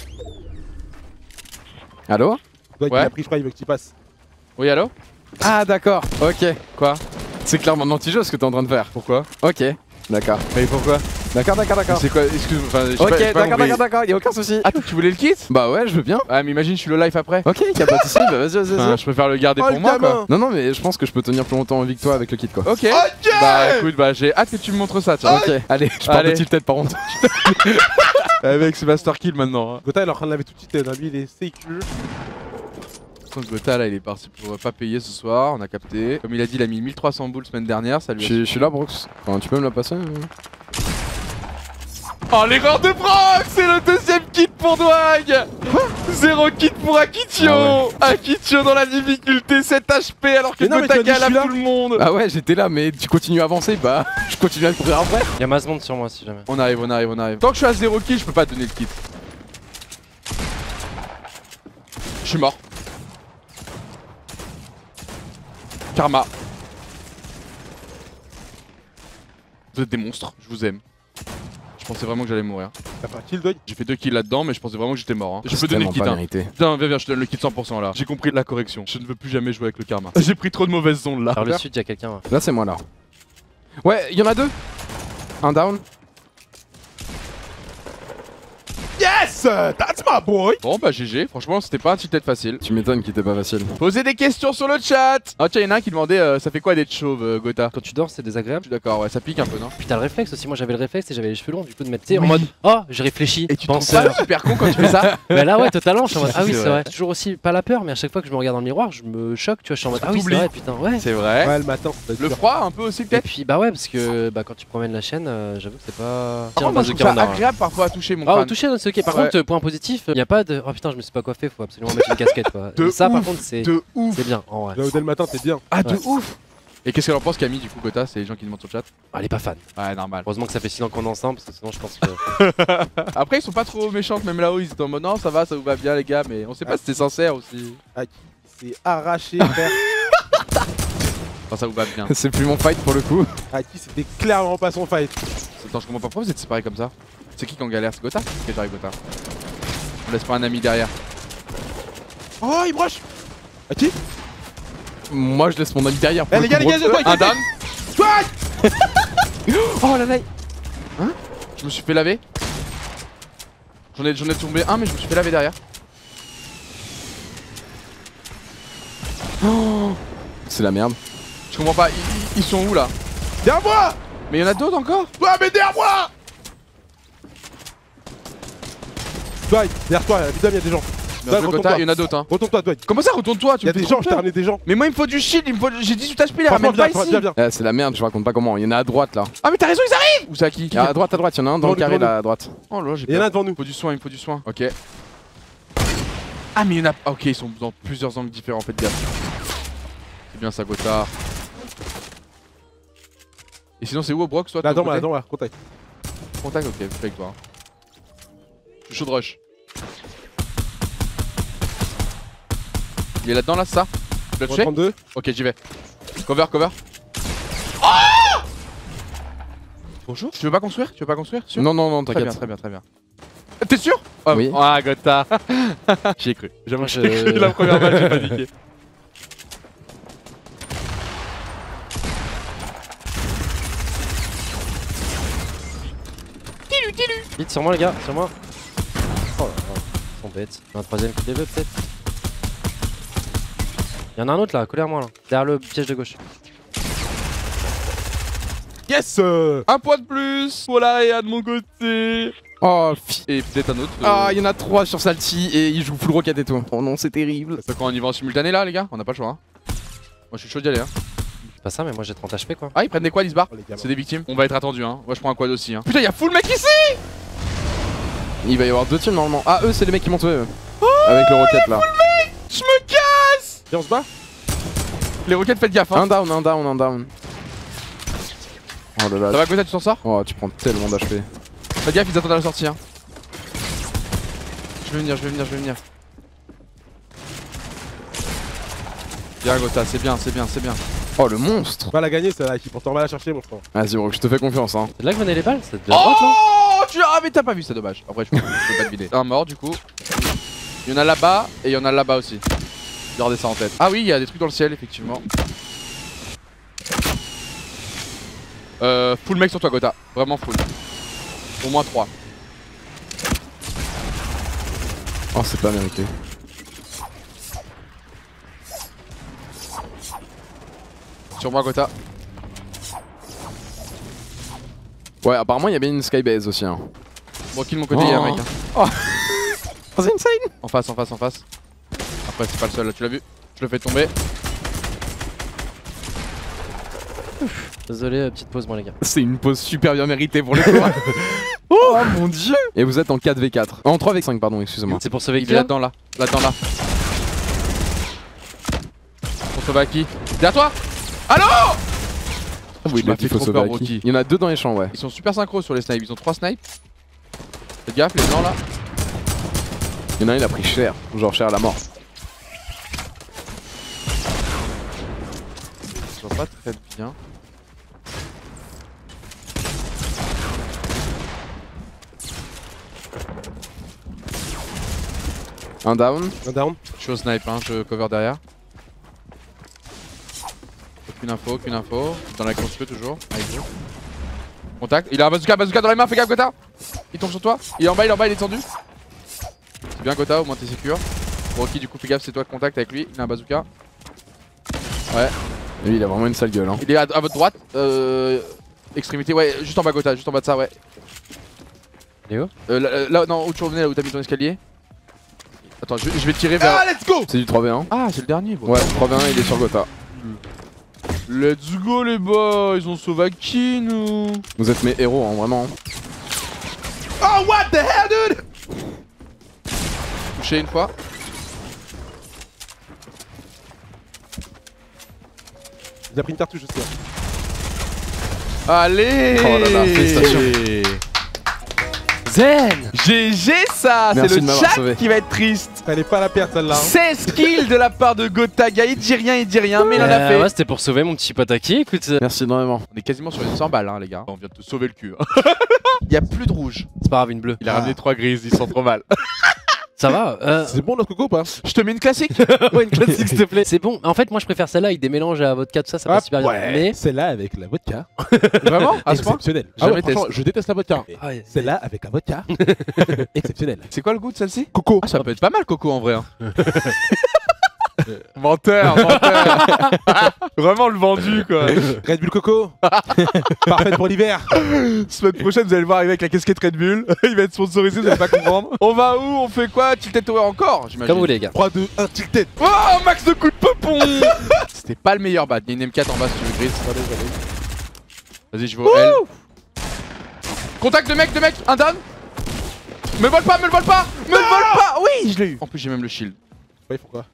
S4: Allô?
S3: Dwight qui
S1: Ouais.
S3: l'a pris, je crois, il veut que tu passes.
S1: Oui, allô?
S4: Ah, d'accord. Ok.
S1: Quoi?
S4: C'est clairement l'anti-jeu ce que t'es en train de faire.
S1: Pourquoi?
S4: Ok. D'accord.
S1: Mais pourquoi?
S4: D'accord, d'accord, d'accord.
S1: C'est quoi? Excuse-moi, enfin, j'ai
S4: Ok,
S1: pas- j'ai pas
S4: d'accord,
S1: compris.
S4: d'accord, d'accord, y'a aucun souci.
S1: Ah, tu voulais le kit?
S4: Bah ouais, je veux bien.
S1: Ah, mais imagine, je suis le live après.
S4: Ok, y'a pas de souci, bah vas-y, vas-y,
S1: Enfin,
S4: vas-y.
S1: je préfère le garder
S3: Oh,
S1: pour
S3: le
S1: moi, quoi.
S3: gamin.
S4: Non, non, mais je pense que je peux tenir plus longtemps avec toi avec le kit quoi.
S1: Ok.
S3: Ok.
S1: Bah, écoute, bah, j'ai hâte que tu me montres ça, tiens.
S4: Ok, allez, je parle de
S1: Allez.
S4: tilted par contre.
S1: Eh, mec, c'est Master Kill maintenant. Hein.
S3: Gotha, il est en train de laver tout de suite. Lui, il est sécure.
S1: Contre Gotha, là, il est parti pour pas payer ce soir, on a capté. Comme il a dit, il a mis mille trois cents boules semaine dernière, ça lui
S4: Je
S1: a...
S4: suis- je suis là, Brooks. Enfin, tu peux me la passer hein.
S1: Oh, l'erreur de Brock! C'est le deuxième kit pour Dwag! Zéro kit pour Akitio!
S4: Ah
S1: Akitio dans la difficulté, sept H P alors que
S3: Mais non, mais tu as
S1: Gotaga
S3: dit, je suis
S1: lave
S3: là.
S1: tout le monde!
S4: Ah ouais, j'étais là, mais tu continues à avancer, bah je continue à courir après.
S2: Il y a Mazmonde sur moi si jamais.
S1: On arrive, on arrive, on arrive. Tant que je suis à zéro kill, je peux pas te donner le kit. Je suis mort. Karma. Vous êtes des monstres, je vous aime. Je pensais vraiment que j'allais mourir.
S3: T'as fait un kill, Dwight?
S1: J'ai fait deux kills là-dedans, mais je pensais vraiment que j'étais mort. Hein. Je peux
S4: C'est
S1: donner le
S4: tellement
S1: kit.
S4: pas
S1: Hein.
S4: mérité.
S1: Putain, viens, viens, je te donne le kit cent pour cent là. J'ai compris la correction. Je ne veux plus jamais jouer avec le karma. J'ai pris trop de mauvaises ondes là.
S2: Par le sud, il y a quelqu'un. là.
S4: Là, c'est moi là. Ouais, il y en a deux. Un down.
S3: Yes! That's my boy!
S1: Bon bah G G, franchement c'était pas un tilted facile.
S4: Tu m'étonnes qu'il était pas facile.
S1: Posez des questions sur le chat. Ah tiens, y'en a un qui demandait euh, ça fait quoi d'être chauve, euh, Gotha?
S2: Quand tu dors, c'est désagréable.
S1: Je suis d'accord, ouais, ça pique un peu, non?
S2: Puis t'as le réflexe aussi. Moi j'avais le réflexe et j'avais les cheveux longs, du coup de mettre tu sais, en
S1: Oui.
S2: mode oh, j'ai réfléchi.
S1: Et tu te trouves
S2: penseur.
S1: pas super con quand tu fais ça?
S2: Mais là ouais, totalement. Je suis en mode ah oui,
S1: C'est
S2: c'est
S1: vrai.
S2: vrai. Toujours aussi pas la peur, mais à chaque fois que je me regarde dans le miroir, je me choque. Tu vois, je suis en mode ah oui, c'est
S1: T'oublies.
S2: vrai, putain, ouais.
S1: C'est vrai.
S3: Ouais, le matin, ça doit être
S1: Le
S3: dur.
S1: froid un peu aussi
S2: Et
S1: peut-être?
S2: puis bah ouais, parce que bah quand tu promènes la chaîne, euh, j'avoue que c'est pas.
S1: Par contre, moi je trouve ça agréable parfois à toucher mon
S2: Ah, au
S1: crâne.
S2: toucher, non, c'est ok. Par
S1: Ouais.
S2: contre, point positif, il n'y a pas de. Oh putain, je me suis pas coiffé, faut absolument mettre une casquette quoi.
S1: De
S2: Et ça, par
S1: ouf,
S2: contre, c'est
S1: De ouf.
S2: c'est bien en vrai.
S3: Là, dès le matin, t'es bien.
S1: Ah, de
S2: Ouais.
S1: ouf. Et qu'est-ce qu'elle en pense Camille du coup Gotha? C'est les gens qui demandent sur le chat.
S2: Ah, elle est pas fan.
S1: Ouais, normal.
S2: Heureusement que ça fait six ans qu'on est ensemble, parce que sinon, je pense que.
S1: Après, ils sont pas trop méchantes, même là-haut, ils étaient en mode non, ça va, ça vous va bien, les gars, mais on sait pas si c'est sincère aussi.
S3: C'est arraché, frère.
S1: Enfin, ça vous va bien.
S4: C'est plus mon fight pour le coup.
S3: Aki, c'était clairement pas son fight.
S1: Attends, je comprends pas pourquoi vous êtes séparés comme ça. C'est qui qui en galère? C'est Gotha? Ok, j'arrive, Gotha. On laisse pas un ami derrière.
S3: Oh, il broche. Aki.
S4: Moi je laisse mon ami derrière. pour
S3: Eh,
S4: le
S3: les gars,
S4: coup,
S3: les gars,
S4: gros.
S3: je dois
S1: Un down.
S3: Swag.
S4: Oh là là.
S1: Je me suis fait laver. J'en ai, j'en ai tombé un, mais je me suis fait laver derrière.
S4: C'est la merde.
S1: Je comprends pas, ils, ils- ils sont où là?
S3: Derrière moi.
S1: Mais il y en a d'autres encore?
S3: Ouais, mais derrière moi. Swag, derrière toi, évidemment, il y a des gens.
S1: Bien joué,
S3: retourne-toi.
S1: Gotha, il y en a d'autres hein.
S3: Retourne-toi, Dwight.
S1: Comment ça, retourne-toi? Tu
S3: Il y a
S1: me fais
S3: des gens,
S1: trop
S3: je t'ai
S1: peur.
S3: ramené des gens.
S1: Mais moi il me faut du shield, il me faut... j'ai dix-huit H P, les
S3: Franchement,
S1: ramène pas
S3: viens,
S1: ici.
S3: viens, viens.
S4: Eh, c'est la merde, je raconte pas comment. Il y en a à droite là.
S1: Ah mais t'as raison, ils arrivent. Où c'est à qui?
S4: Ah, à droite, à droite, il y en a un dans
S3: Devant
S4: le carré
S3: nous, devant
S4: là à droite.
S1: Oh là, j'ai
S3: Il y en
S1: peur.
S3: a devant nous.
S1: Il me faut du soin, il me faut du soin. Ok. Ah mais il y en a... Ok, ils sont dans plusieurs angles différents, faites gaffe. C'est bien ça, Gotha. Et sinon c'est où au Brox toi?
S3: Là,
S1: t'es au
S3: dans moi,
S1: côté
S3: là, dans moi, contact.
S1: Contact, ok, je suis avec toi. hein. Je suis chaud de rush. Il est là-dedans là, c'est ça? Tu l'as touché?
S3: trente-deux.
S1: Ok, j'y vais. Cover, cover. Oh Bonjour. Tu veux pas construire? Tu veux pas construire? Sûr?
S4: Non, non, non,
S1: Très bien,
S4: t'inquiète.
S1: très bien, très bien. T'es sûr? Ah,
S4: Oui.
S1: Ah, Gotha. J'y ai cru.
S2: Moi, je-
S1: J'ai cru la première balle, j'ai paniqué.
S2: Vite sur moi, les gars, sur moi. Oh là là, ils sont bêtes. Il y en a un troisième qui les veut, peut-être. Il y en a un autre là, collé à moi là. Derrière le piège de gauche.
S3: Yes. euh.
S1: Un point de plus pour l'area de mon côté.
S4: Oh, fi-
S1: Et peut-être un autre. euh,
S4: Ah, il y en a trois sur Salty et ils jouent full rocket et tout. Oh non, c'est terrible.
S1: C'est quand on y va en simultané là, les gars? On n'a pas le choix. Hein. Moi je suis chaud d'y aller. Hein.
S2: C'est pas ça, mais moi j'ai trente H P quoi.
S1: Ah, ils prennent des quads, ils se barrent.
S3: Oh, les gamins.
S1: C'est des victimes. On va être attendu. Hein. Moi je prends un quad aussi. Hein. Putain, y'a full mec ici.
S4: Il va y avoir deux teams normalement. Ah, eux, c'est les mecs qui montent, eux. Avec le rocket là.
S1: Je me casse.
S3: Viens, on se bat.
S1: Les roquettes, faites gaffe. Hein.
S4: Un down, un down, un down. Oh là
S1: Ça
S4: là.
S1: va, Gotha, tu t'en sors?
S4: Oh, tu prends tellement d'H P.
S1: Faites gaffe, ils attendent à la sortie. Hein. Je vais venir, je vais venir, je vais venir. Bien, Gotha, c'est bien, c'est bien, c'est bien.
S4: Oh, le monstre.
S3: On va la gagner, celle-là, qui pourtant on va la chercher, mon frère.
S4: Vas-y, bro, je te fais confiance, hein.
S2: C'est de là que venaient les balles? C'est de la droite là?
S1: Oh tu... Ah mais t'as pas vu, c'est dommage. Après je peux, je peux pas deviner. Un mort du coup. Il y en a là-bas et il y en a là-bas aussi. Gardez ça en tête. Ah oui, il y a des trucs dans le ciel effectivement. Euh, full mec sur toi, Gotha. Vraiment full. Au moins trois.
S4: Oh, c'est pas mérité.
S1: Sur moi, Gotha.
S4: Ouais, apparemment, il y a bien une skybase aussi, hein.
S1: Bon, kill de mon côté, il y a un
S4: Oh.
S1: mec. Hein.
S4: Oh, c'est insane.
S1: En face, en face, en face. Après, c'est pas le seul là, tu l'as vu? Je le fais tomber.
S2: Désolé, euh, petite pause moi les gars.
S4: C'est une pause super bien méritée pour le coup. Oh mon dieu. Et vous êtes en quatre v quatre. En trois v cinq, pardon, excusez-moi.
S2: C'est pour sauver
S1: Il est
S2: qui là?
S1: là-dedans là. Là-dedans là. On sauve à qui? Derrière toi. Allô?
S4: Oui,
S1: Tu m'as
S4: là,
S1: fait
S4: il faut
S1: trop
S4: sauver
S1: peur,
S4: à qui.
S1: Rocky.
S4: Il y en a deux dans les champs, ouais.
S1: Ils sont super synchro sur les snipes, ils ont trois snipes. Faites gaffe les gens là.
S4: Il y en a un, il a pris cher. Genre cher à la mort.
S1: Je vois pas très bien.
S4: Un down.
S3: Un down.
S1: Je suis au snipe, hein, je cover derrière. Aucune info, aucune info. Dans la construction toujours, avec vous. Contact, il a un bazooka, bazooka dans les mains, fais gaffe Gotha. Il tombe sur toi, il est en bas, il est en bas, il est descendu. C'est bien Gotha, au moins t'es sécure. Rocky du coup fais gaffe, c'est toi le contact avec lui, il a un bazooka. Ouais,
S4: Lui, il a vraiment une sale gueule, hein.
S1: il est à, à votre droite, euh, extrémité, ouais, juste en bas Gotha, juste en bas de ça, ouais.
S2: Il est où?
S1: Euh, là, là, non, où tu revenais, là où t'as mis ton escalier. Attends, je, je vais tirer vers...
S3: Ah, let's go.
S4: C'est du trois v un.
S1: Ah, c'est le dernier gros.
S4: Ouais, trois v un, il est sur Gotha.
S1: Let's go les boys, ils ont sauvé à qui nous?
S4: Vous êtes mes héros, hein, vraiment.
S3: Oh, what the hell, dude.
S1: touché une fois.
S3: Il a pris une cartouche aussi.
S1: Allez.
S4: Oh là là, félicitations.
S2: Zen.
S1: G G ça.
S4: Merci
S1: C'est
S4: de
S1: le
S4: m'avoir
S1: chat
S4: sauvé.
S1: qui va être triste.
S3: Fallait pas la perdre celle-là. Hein.
S1: seize kills de la part de Gotaga. Il dit rien, il dit rien, mais il en a
S2: Euh,
S1: fait.
S2: ouais, c'était pour sauver mon petit pote Aki, écoute. euh,
S4: Merci énormément.
S1: On est quasiment sur une cent balles, hein, les gars. On vient de te sauver le cul. Il y a plus de rouge.
S2: C'est pas grave, une bleue.
S1: Il a ramené trois grises, ils sont trop mal.
S2: Ça va euh...
S3: C'est bon notre coco ou pas?
S1: Je te mets une classique.
S2: Ouais, une classique, s'il te plaît. C'est bon. En fait, moi, je préfère celle-là avec des mélanges à vodka, tout ça, ça passe super bien. Mais.
S3: Celle-là avec la vodka.
S1: Vraiment? À ce point?
S3: Exceptionnel.
S1: Jamais
S3: Ah ouais, franchement,
S1: testé.
S3: je déteste la vodka.
S2: Ah ouais.
S3: Celle-là avec la vodka. Exceptionnel.
S1: C'est quoi le goût de celle-ci?
S3: Coco.
S1: Ah, ça peut être pas mal, Coco, en vrai. Hein. Menteur, menteur. Vraiment le vendu, quoi.
S3: Red Bull Coco. Parfaite pour l'hiver.
S1: Semaine prochaine, vous allez le voir arriver avec la casquette Red Bull. Il va être sponsorisé, vous allez pas comprendre. On va où? On fait quoi? Tilted Tower encore, j'imagine.
S2: Comme vous, les gars.
S3: trois, deux, un, tilted.
S1: Oh, max de coups de peupon. C'était pas le meilleur bat. Il y a une M quatre en bas si tu veux, Gris. Vas-y, je vais au L. Contact de mec, de mec, un down. Me vole pas, me le vole pas, me le vole pas. Oui, je l'ai eu. En plus, j'ai même le shield.
S3: Ouais, pourquoi?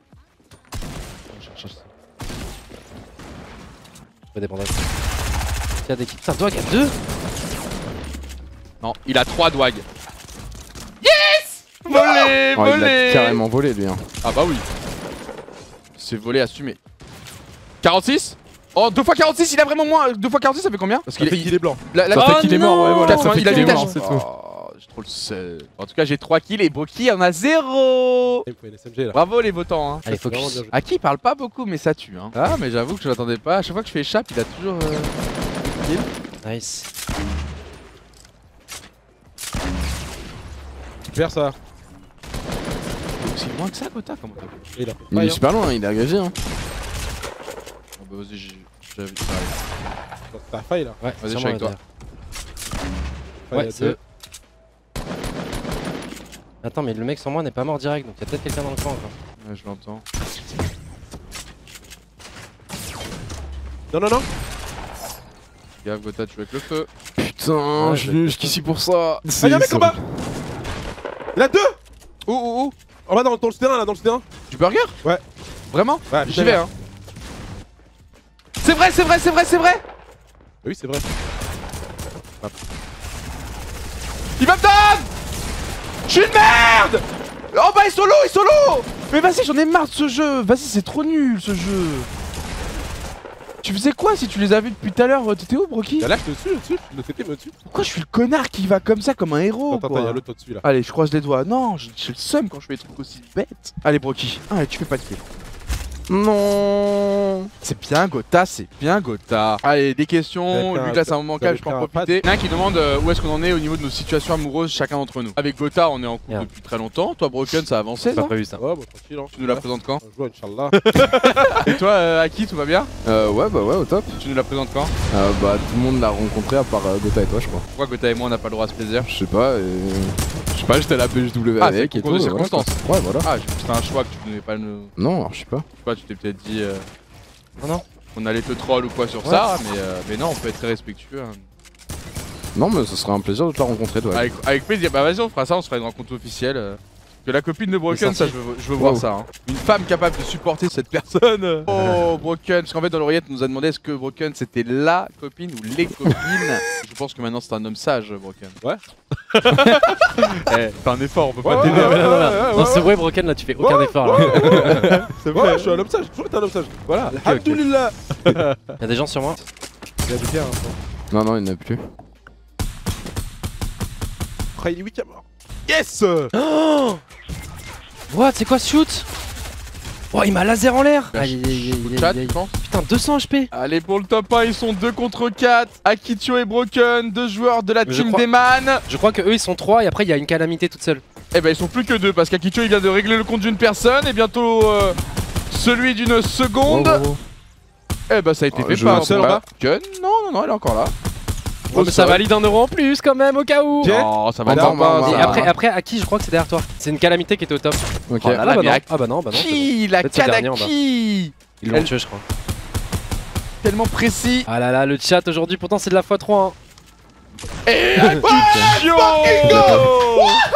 S2: Pas dépendant. Il y a des kills. Putain, Dog a deux.
S1: Non, il a trois doig. Yes. Volé,
S4: Oh, il
S1: volé.
S4: a carrément volé lui. Hein.
S1: Ah bah oui. C'est volé assumé. quarante-six. Oh, deux fois quarante-six, il a vraiment moins. deux fois quarante-six, ça fait combien? Parce
S3: Il
S1: qu'il
S3: est, il est blanc.
S1: La, la
S4: Ça
S2: Oh
S4: fait qu'il est mort, ouais, voilà.
S1: quatre-vingts,
S4: Ça fait
S1: il a
S4: qu'il est
S1: du
S4: mort,
S1: dash.
S4: c'est tout.
S1: Oh, j'ai trop le seul. En tout cas, j'ai trois kills et Brocky en a zéro.
S3: Il faut une S M G là.
S1: Bravo les votants. Hein.
S2: Allez,
S3: C'est vraiment
S2: focus.
S3: bien joué.
S1: Aki il parle pas beaucoup, mais ça tue. Hein. Ah, mais j'avoue que je l'attendais pas. À chaque fois que je fais échappe, il a toujours. Euh...
S2: Nice.
S3: Super ça.
S1: aussi loin que ça, Gotha. Comment t'as fait?
S3: Et il a fait
S4: Il est
S3: pareil,
S4: super loin, il est engagé. Hein.
S1: Oh, bah vas-y, j'ai. j'avais-
S3: hein. T'as faille là.
S2: Ouais,
S1: Vas-y, je suis
S2: sûrement,
S1: avec toi.
S2: d'ailleurs.
S3: Faille
S2: Ouais,
S3: à
S2: c'est
S3: deux.
S2: eux. Attends, mais le mec sans moi n'est pas mort direct, donc il y a peut-être quelqu'un dans le coin encore.
S1: Ouais, je l'entends.
S3: Non, non, non.
S1: Gaffe, Gotha, tu joues avec le feu.
S4: Putain,
S2: Ouais,
S4: je
S2: je-
S4: viens jusqu'ici pour ça.
S3: Ah, y'a un mec en bas. Il a deux.
S1: Ouh, ouh, ouh.
S3: En bas dans, dans le souterrain là, dans le souterrain.
S1: Du burger?
S3: Ouais.
S1: Vraiment?
S3: Ouais,
S1: J'y vais, hein. C'est vrai, c'est vrai, c'est vrai, c'est vrai!
S3: Oui, c'est vrai.
S1: Il va me donner! Je suis une merde! Oh bah il est solo, il est solo! Mais vas-y, j'en ai marre de ce jeu! Vas-y, c'est trop nul ce jeu! Tu faisais quoi si tu les as vus depuis tout à l'heure? T'étais où, Brocky?
S3: Y'a là, je te dessus, dessus. Le T T me dessus.
S1: Pourquoi je suis le connard qui va comme ça, comme un héros?
S3: Attends,
S1: quoi
S3: attends, y'a l'autre au-dessus là.
S1: Allez, je croise les doigts. Non, j'ai j'ai le seum quand je fais des trucs aussi bêtes. Allez, Brocky. Allez, tu fais pas de kill.
S4: Non.
S1: C'est bien, Gotha, c'est bien, Gotha. Allez, des questions.
S3: Vous avez
S1: Vu
S3: fait
S1: que là,
S3: un-
S1: c'est un moment
S3: vous
S1: calme,
S3: avez
S1: je peux en
S3: fait un
S1: profiter. Il y en a un qui demande euh, où est-ce qu'on en est au niveau de nos situations amoureuses, chacun d'entre nous. Avec Gotha, on est en couple
S2: Merde.
S1: depuis très longtemps. Toi, Broken, ça a avancé,
S2: C'est pas
S1: non?
S2: prévu ça.
S3: Ouais, bah tranquille. Hein.
S1: Tu nous la présentes quand?
S3: On joue, Inch'Allah.
S1: Et toi, euh, Aki, tout va bien?
S4: Euh, ouais, bah ouais, au top.
S1: Tu nous la présentes quand?
S4: Euh, bah, tout le monde l'a rencontré à part euh, Gotha et toi, je crois.
S1: Pourquoi Gotha et moi, on n'a pas le droit à ce plaisir?
S4: Je sais pas, et... je sais pas, j'étais à la P H W
S1: Ah,
S4: avec
S1: c'est
S4: et
S1: concours
S4: tout.
S1: de
S4: et voilà,
S1: circonstances.
S4: quoi. Ouais, voilà.
S1: Ah, j'ai- c'était un choix que tu devais pas le. Je
S4: Non, alors je sais pas.
S1: sais pas, tu t'es peut-être dit. euh,
S2: Non, non.
S1: On allait te troll ou quoi sur
S2: Ouais.
S1: ça, mais, euh, mais non, on peut être très respectueux. Hein.
S4: Non, mais ce serait un plaisir de te la rencontrer, toi.
S1: Avec, avec plaisir, bah vas-y, on fera ça, on se fera une rencontre officielle. euh. Que la copine de Broken,
S2: Il est
S1: ça, je
S2: sorti.
S1: veux, je veux voir
S4: Wow.
S1: ça. Hein. Une femme capable de supporter cette personne. Oh, Broken. Parce qu'en fait, dans l'oreillette, on nous a demandé est-ce que Broken c'était la copine ou les copines. Je pense que maintenant, c'est un homme sage, Broken.
S3: Ouais.
S1: Eh, fais un effort, on peut
S3: Ouais,
S1: pas
S3: ouais,
S1: t'aider.
S3: ouais, ouais, ouais,
S2: Non,
S3: ouais,
S2: c'est vrai, Broken là, tu fais aucun
S3: Ouais,
S2: effort là.
S1: C'est
S3: Ouais, je suis un homme sage, j'ai toujours été un homme sage. Voilà,
S1: ok.
S3: alhamdoulilah.
S2: Y'a des gens sur moi.
S3: Il y a des gars, hein.
S4: Non, non, il n'y en a plus.
S3: Après, il est week-end mort. Yes.
S2: Oh What, c'est quoi ce shoot? Oh, il m'a laser en l'air.
S1: Bah,
S2: Aïe, aïe, aïe, aïe,
S1: Chat,
S2: aïe, aïe.
S1: tu penses?
S2: Putain, deux cents H P.
S1: Allez, pour le top un, ils sont deux contre quatre. Akitio et Broken, deux joueurs de la
S2: Mais je
S1: team
S2: crois-
S1: Deman.
S2: Je crois que eux ils sont trois et après il y a une calamité toute seule.
S1: Eh ben, ils sont plus que deux parce qu'Akitio il vient de régler le compte d'une personne et bientôt euh, celui d'une seconde.
S2: Oh, oh, oh.
S1: Eh ben, ça a été
S4: Oh,
S1: fait
S4: je
S1: par
S3: vois seul en bas.
S1: Broken. Non, non, non, elle est encore là.
S2: Oh, mais ça
S1: sol.
S2: valide un euro en plus quand même au cas où.
S3: Tiens.
S1: Non, ça va
S3: Attends,
S1: encore pas.
S3: bah,
S2: Et
S1: ça.
S3: bah,
S2: après, après, à qui je crois que c'est derrière toi. C'est une calamité qui était au top.
S4: Ok.
S1: Oh là
S2: ah,
S1: là,
S2: bah
S1: mais
S2: non.
S1: à-
S2: ah bah non, bah non. c'est bon.
S1: Qui La
S2: Peut-être c'est le dernier en bas.
S1: Kadaki.
S2: Ils l'ont
S1: Elle-
S2: tué, je crois.
S1: Tellement précis.
S2: Ah là là, le chat aujourd'hui, pourtant c'est de la fois trois. Hein.
S1: Et Akitio.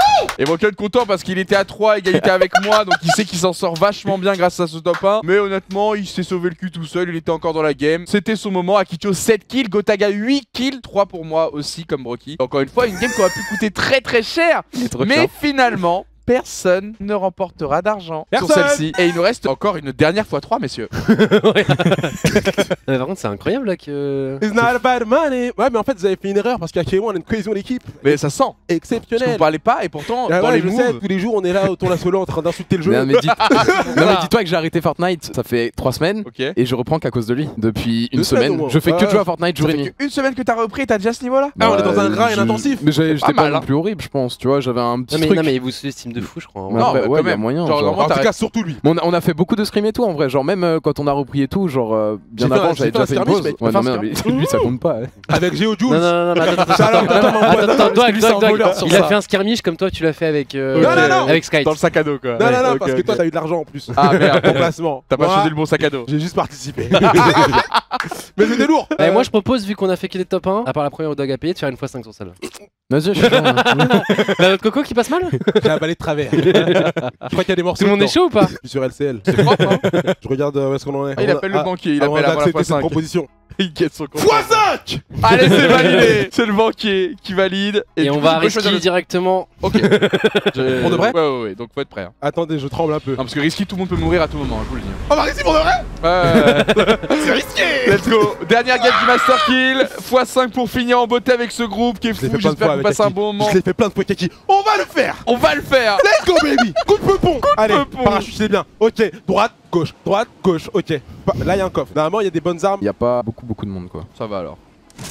S1: Et Broken content parce qu'il était à trois, égalité avec moi, donc il sait qu'il s'en sort vachement bien grâce à ce top un. Mais honnêtement, il s'est sauvé le cul tout seul, il était encore dans la game. C'était son moment. Akitio sept kills, Gotaga huit kills, trois pour moi aussi comme Brocky. Encore une fois, une game qui aurait pu coûter très très cher. Mais
S4: chiant.
S1: finalement, personne ne remportera d'argent sur
S3: Personne.
S1: celle-ci. Et il nous reste encore une dernière fois trois, messieurs.
S2: Ouais. Mais par contre, c'est incroyable là que.
S3: It's not about money. Ouais, mais en fait, vous avez fait une erreur parce qu'à K un, on a une cohésion d'équipe
S1: Mais ça sent. Parce qu'on
S3: exceptionnelle.
S1: parlait pas et pourtant,
S3: Ah
S1: dans
S3: ouais,
S1: les
S3: je
S1: moves...
S3: sais, tous les jours, on est là autour de la solo en train d'insulter le jeu.
S4: Non mais dites- non, mais dis-toi que j'ai arrêté Fortnite, ça fait trois semaines.
S1: Ok.
S4: Et je reprends qu'à cause de lui. Depuis une
S3: Deux semaines, au
S4: semaine,
S3: moins.
S4: je fais que
S3: Ouais.
S4: de jouer à Fortnite jour
S1: Ça
S4: et
S1: fait
S4: nuit.
S1: une semaine que t'as repris et t'as déjà ce niveau-là?
S3: Ah, on est dans un
S4: Bah,
S3: grind
S4: je-
S3: intensif.
S4: Mais j'ai- j'étais
S1: Pas
S4: pas,
S1: mal,
S4: non
S1: hein.
S4: plus horrible, je pense. Tu vois, j'avais un petit
S2: Non mais,
S4: truc.
S2: non, mais il vous sous-estime de fou, je crois.
S4: Ouais,
S1: Non,
S4: ouais,
S1: bah,
S4: ouais,
S1: quand
S4: il y a
S1: même.
S4: moyen.
S1: Genre,
S4: genre.
S1: vraiment,
S3: En tout
S1: t'as-
S3: cas, surtout lui.
S4: Mais on, a, on a fait beaucoup de scrims et tout en vrai, genre même euh, quand on a repris et tout, genre euh, bien
S3: J'ai fait un-
S4: avant
S3: j'ai
S4: j'avais
S3: fait un
S4: déjà fait une
S3: skirmish,
S4: pause.
S3: mec.
S4: Ouais,
S3: J'ai
S4: non,
S3: fait un
S4: mais lui, lui, ça compte pas. hein.
S3: Avec Geo Jules.
S2: Non, non, non, mais attends, attends,
S3: Shout-out,
S2: attends,
S3: attends,
S2: attends,
S3: mon
S2: attends,
S3: pote.
S2: attends,
S3: Parce
S2: Doig,
S3: que lui,
S2: Doig,
S3: c'est un
S2: Doig.
S3: voleur sur
S2: Il a
S3: ça.
S2: fait un skirmish comme toi, tu l'as fait avec. euh,
S3: Non, non, non.
S2: Avec Sky.
S1: Dans le sac à dos quoi.
S3: Non, non, non,
S1: Ok,
S3: parce que
S1: ok.
S3: toi, t'as eu de l'argent en plus.
S1: Ah merde,
S3: Ton placement.
S1: t'as pas
S3: Moi,
S1: choisi le bon sac à dos.
S3: J'ai juste participé. Mais c'était lourd.
S2: Eh,
S3: Euh,
S2: moi je propose, vu qu'on a fait que des top un, à part la première où Doug a payé, de faire une fois cinq sur celle-là.
S4: Vas-y, je suis chaud, hein.
S2: Bah, notre coco qui passe mal.
S3: J'ai avalé de travers. Je crois qu'il y a des morceaux.
S2: Tout le monde est
S3: dedans.
S2: chaud ou pas?
S3: Je suis sur L C L.
S1: C'est propre, hein.
S3: Je regarde euh, où est-ce qu'on en est.
S1: Ah, il appelle le banquier, il
S3: Avant
S1: appelle avant la
S3: d'accepter
S1: fois
S3: cette
S1: cinq.
S3: proposition.
S1: Il guette son compte.
S3: fois cinq.
S1: Allez, c'est validé. C'est le banquier qui valide.
S2: Et
S1: du
S2: on
S1: coup,
S2: va
S1: tu peux choisir
S2: risquer
S1: le-
S2: directement.
S1: Ok. Je-
S3: Pour de vrai
S1: Ouais, ouais, ouais. Donc faut être prêt. hein.
S3: Attendez, je tremble un peu.
S1: Non, parce que risky, tout le monde peut mourir à tout moment, hein, je vous le dis.
S3: On va réussir pour de vrai.
S1: Ouais.
S3: C'est risqué.
S1: Let's go. Dernière game du Master Kill. fois cinq pour finir en beauté avec ce groupe qui est
S3: Je l'ai
S1: fou.
S3: fait plein de
S1: J'espère
S3: fois
S1: que vous
S3: avec
S1: passez un
S3: Aki.
S1: bon moment.
S3: Je l'ai fait plein de fois, Kaki. On va le faire.
S1: On va le faire.
S3: Let's go, baby. Coup de peupon. Allez,
S1: peupon.
S3: parachute, c'est bien. Ok, droite, gauche, droite, gauche. Ok. Pa- Là, il y a un coffre. Normalement, il y a des bonnes armes.
S4: Il y a pas beaucoup beaucoup de monde quoi.
S1: Ça va alors.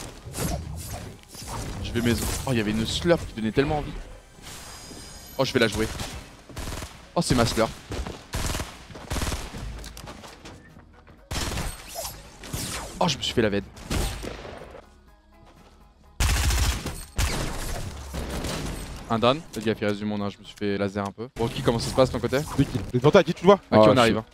S1: Je vais maison. Oh, il y avait une slurp qui donnait tellement envie. Oh, je vais la jouer. Oh, c'est ma slurp. Oh, je me suis fait la vède. Un down. Faites gaffe, il reste du monde, hein. Je me suis fait laser un peu. Bon, qui comment ça se passe de ton côté?
S3: Deux kills. Devant toi, qui tu le vois?
S1: À qui
S4: Oh,
S1: on
S4: je
S1: arrive hein.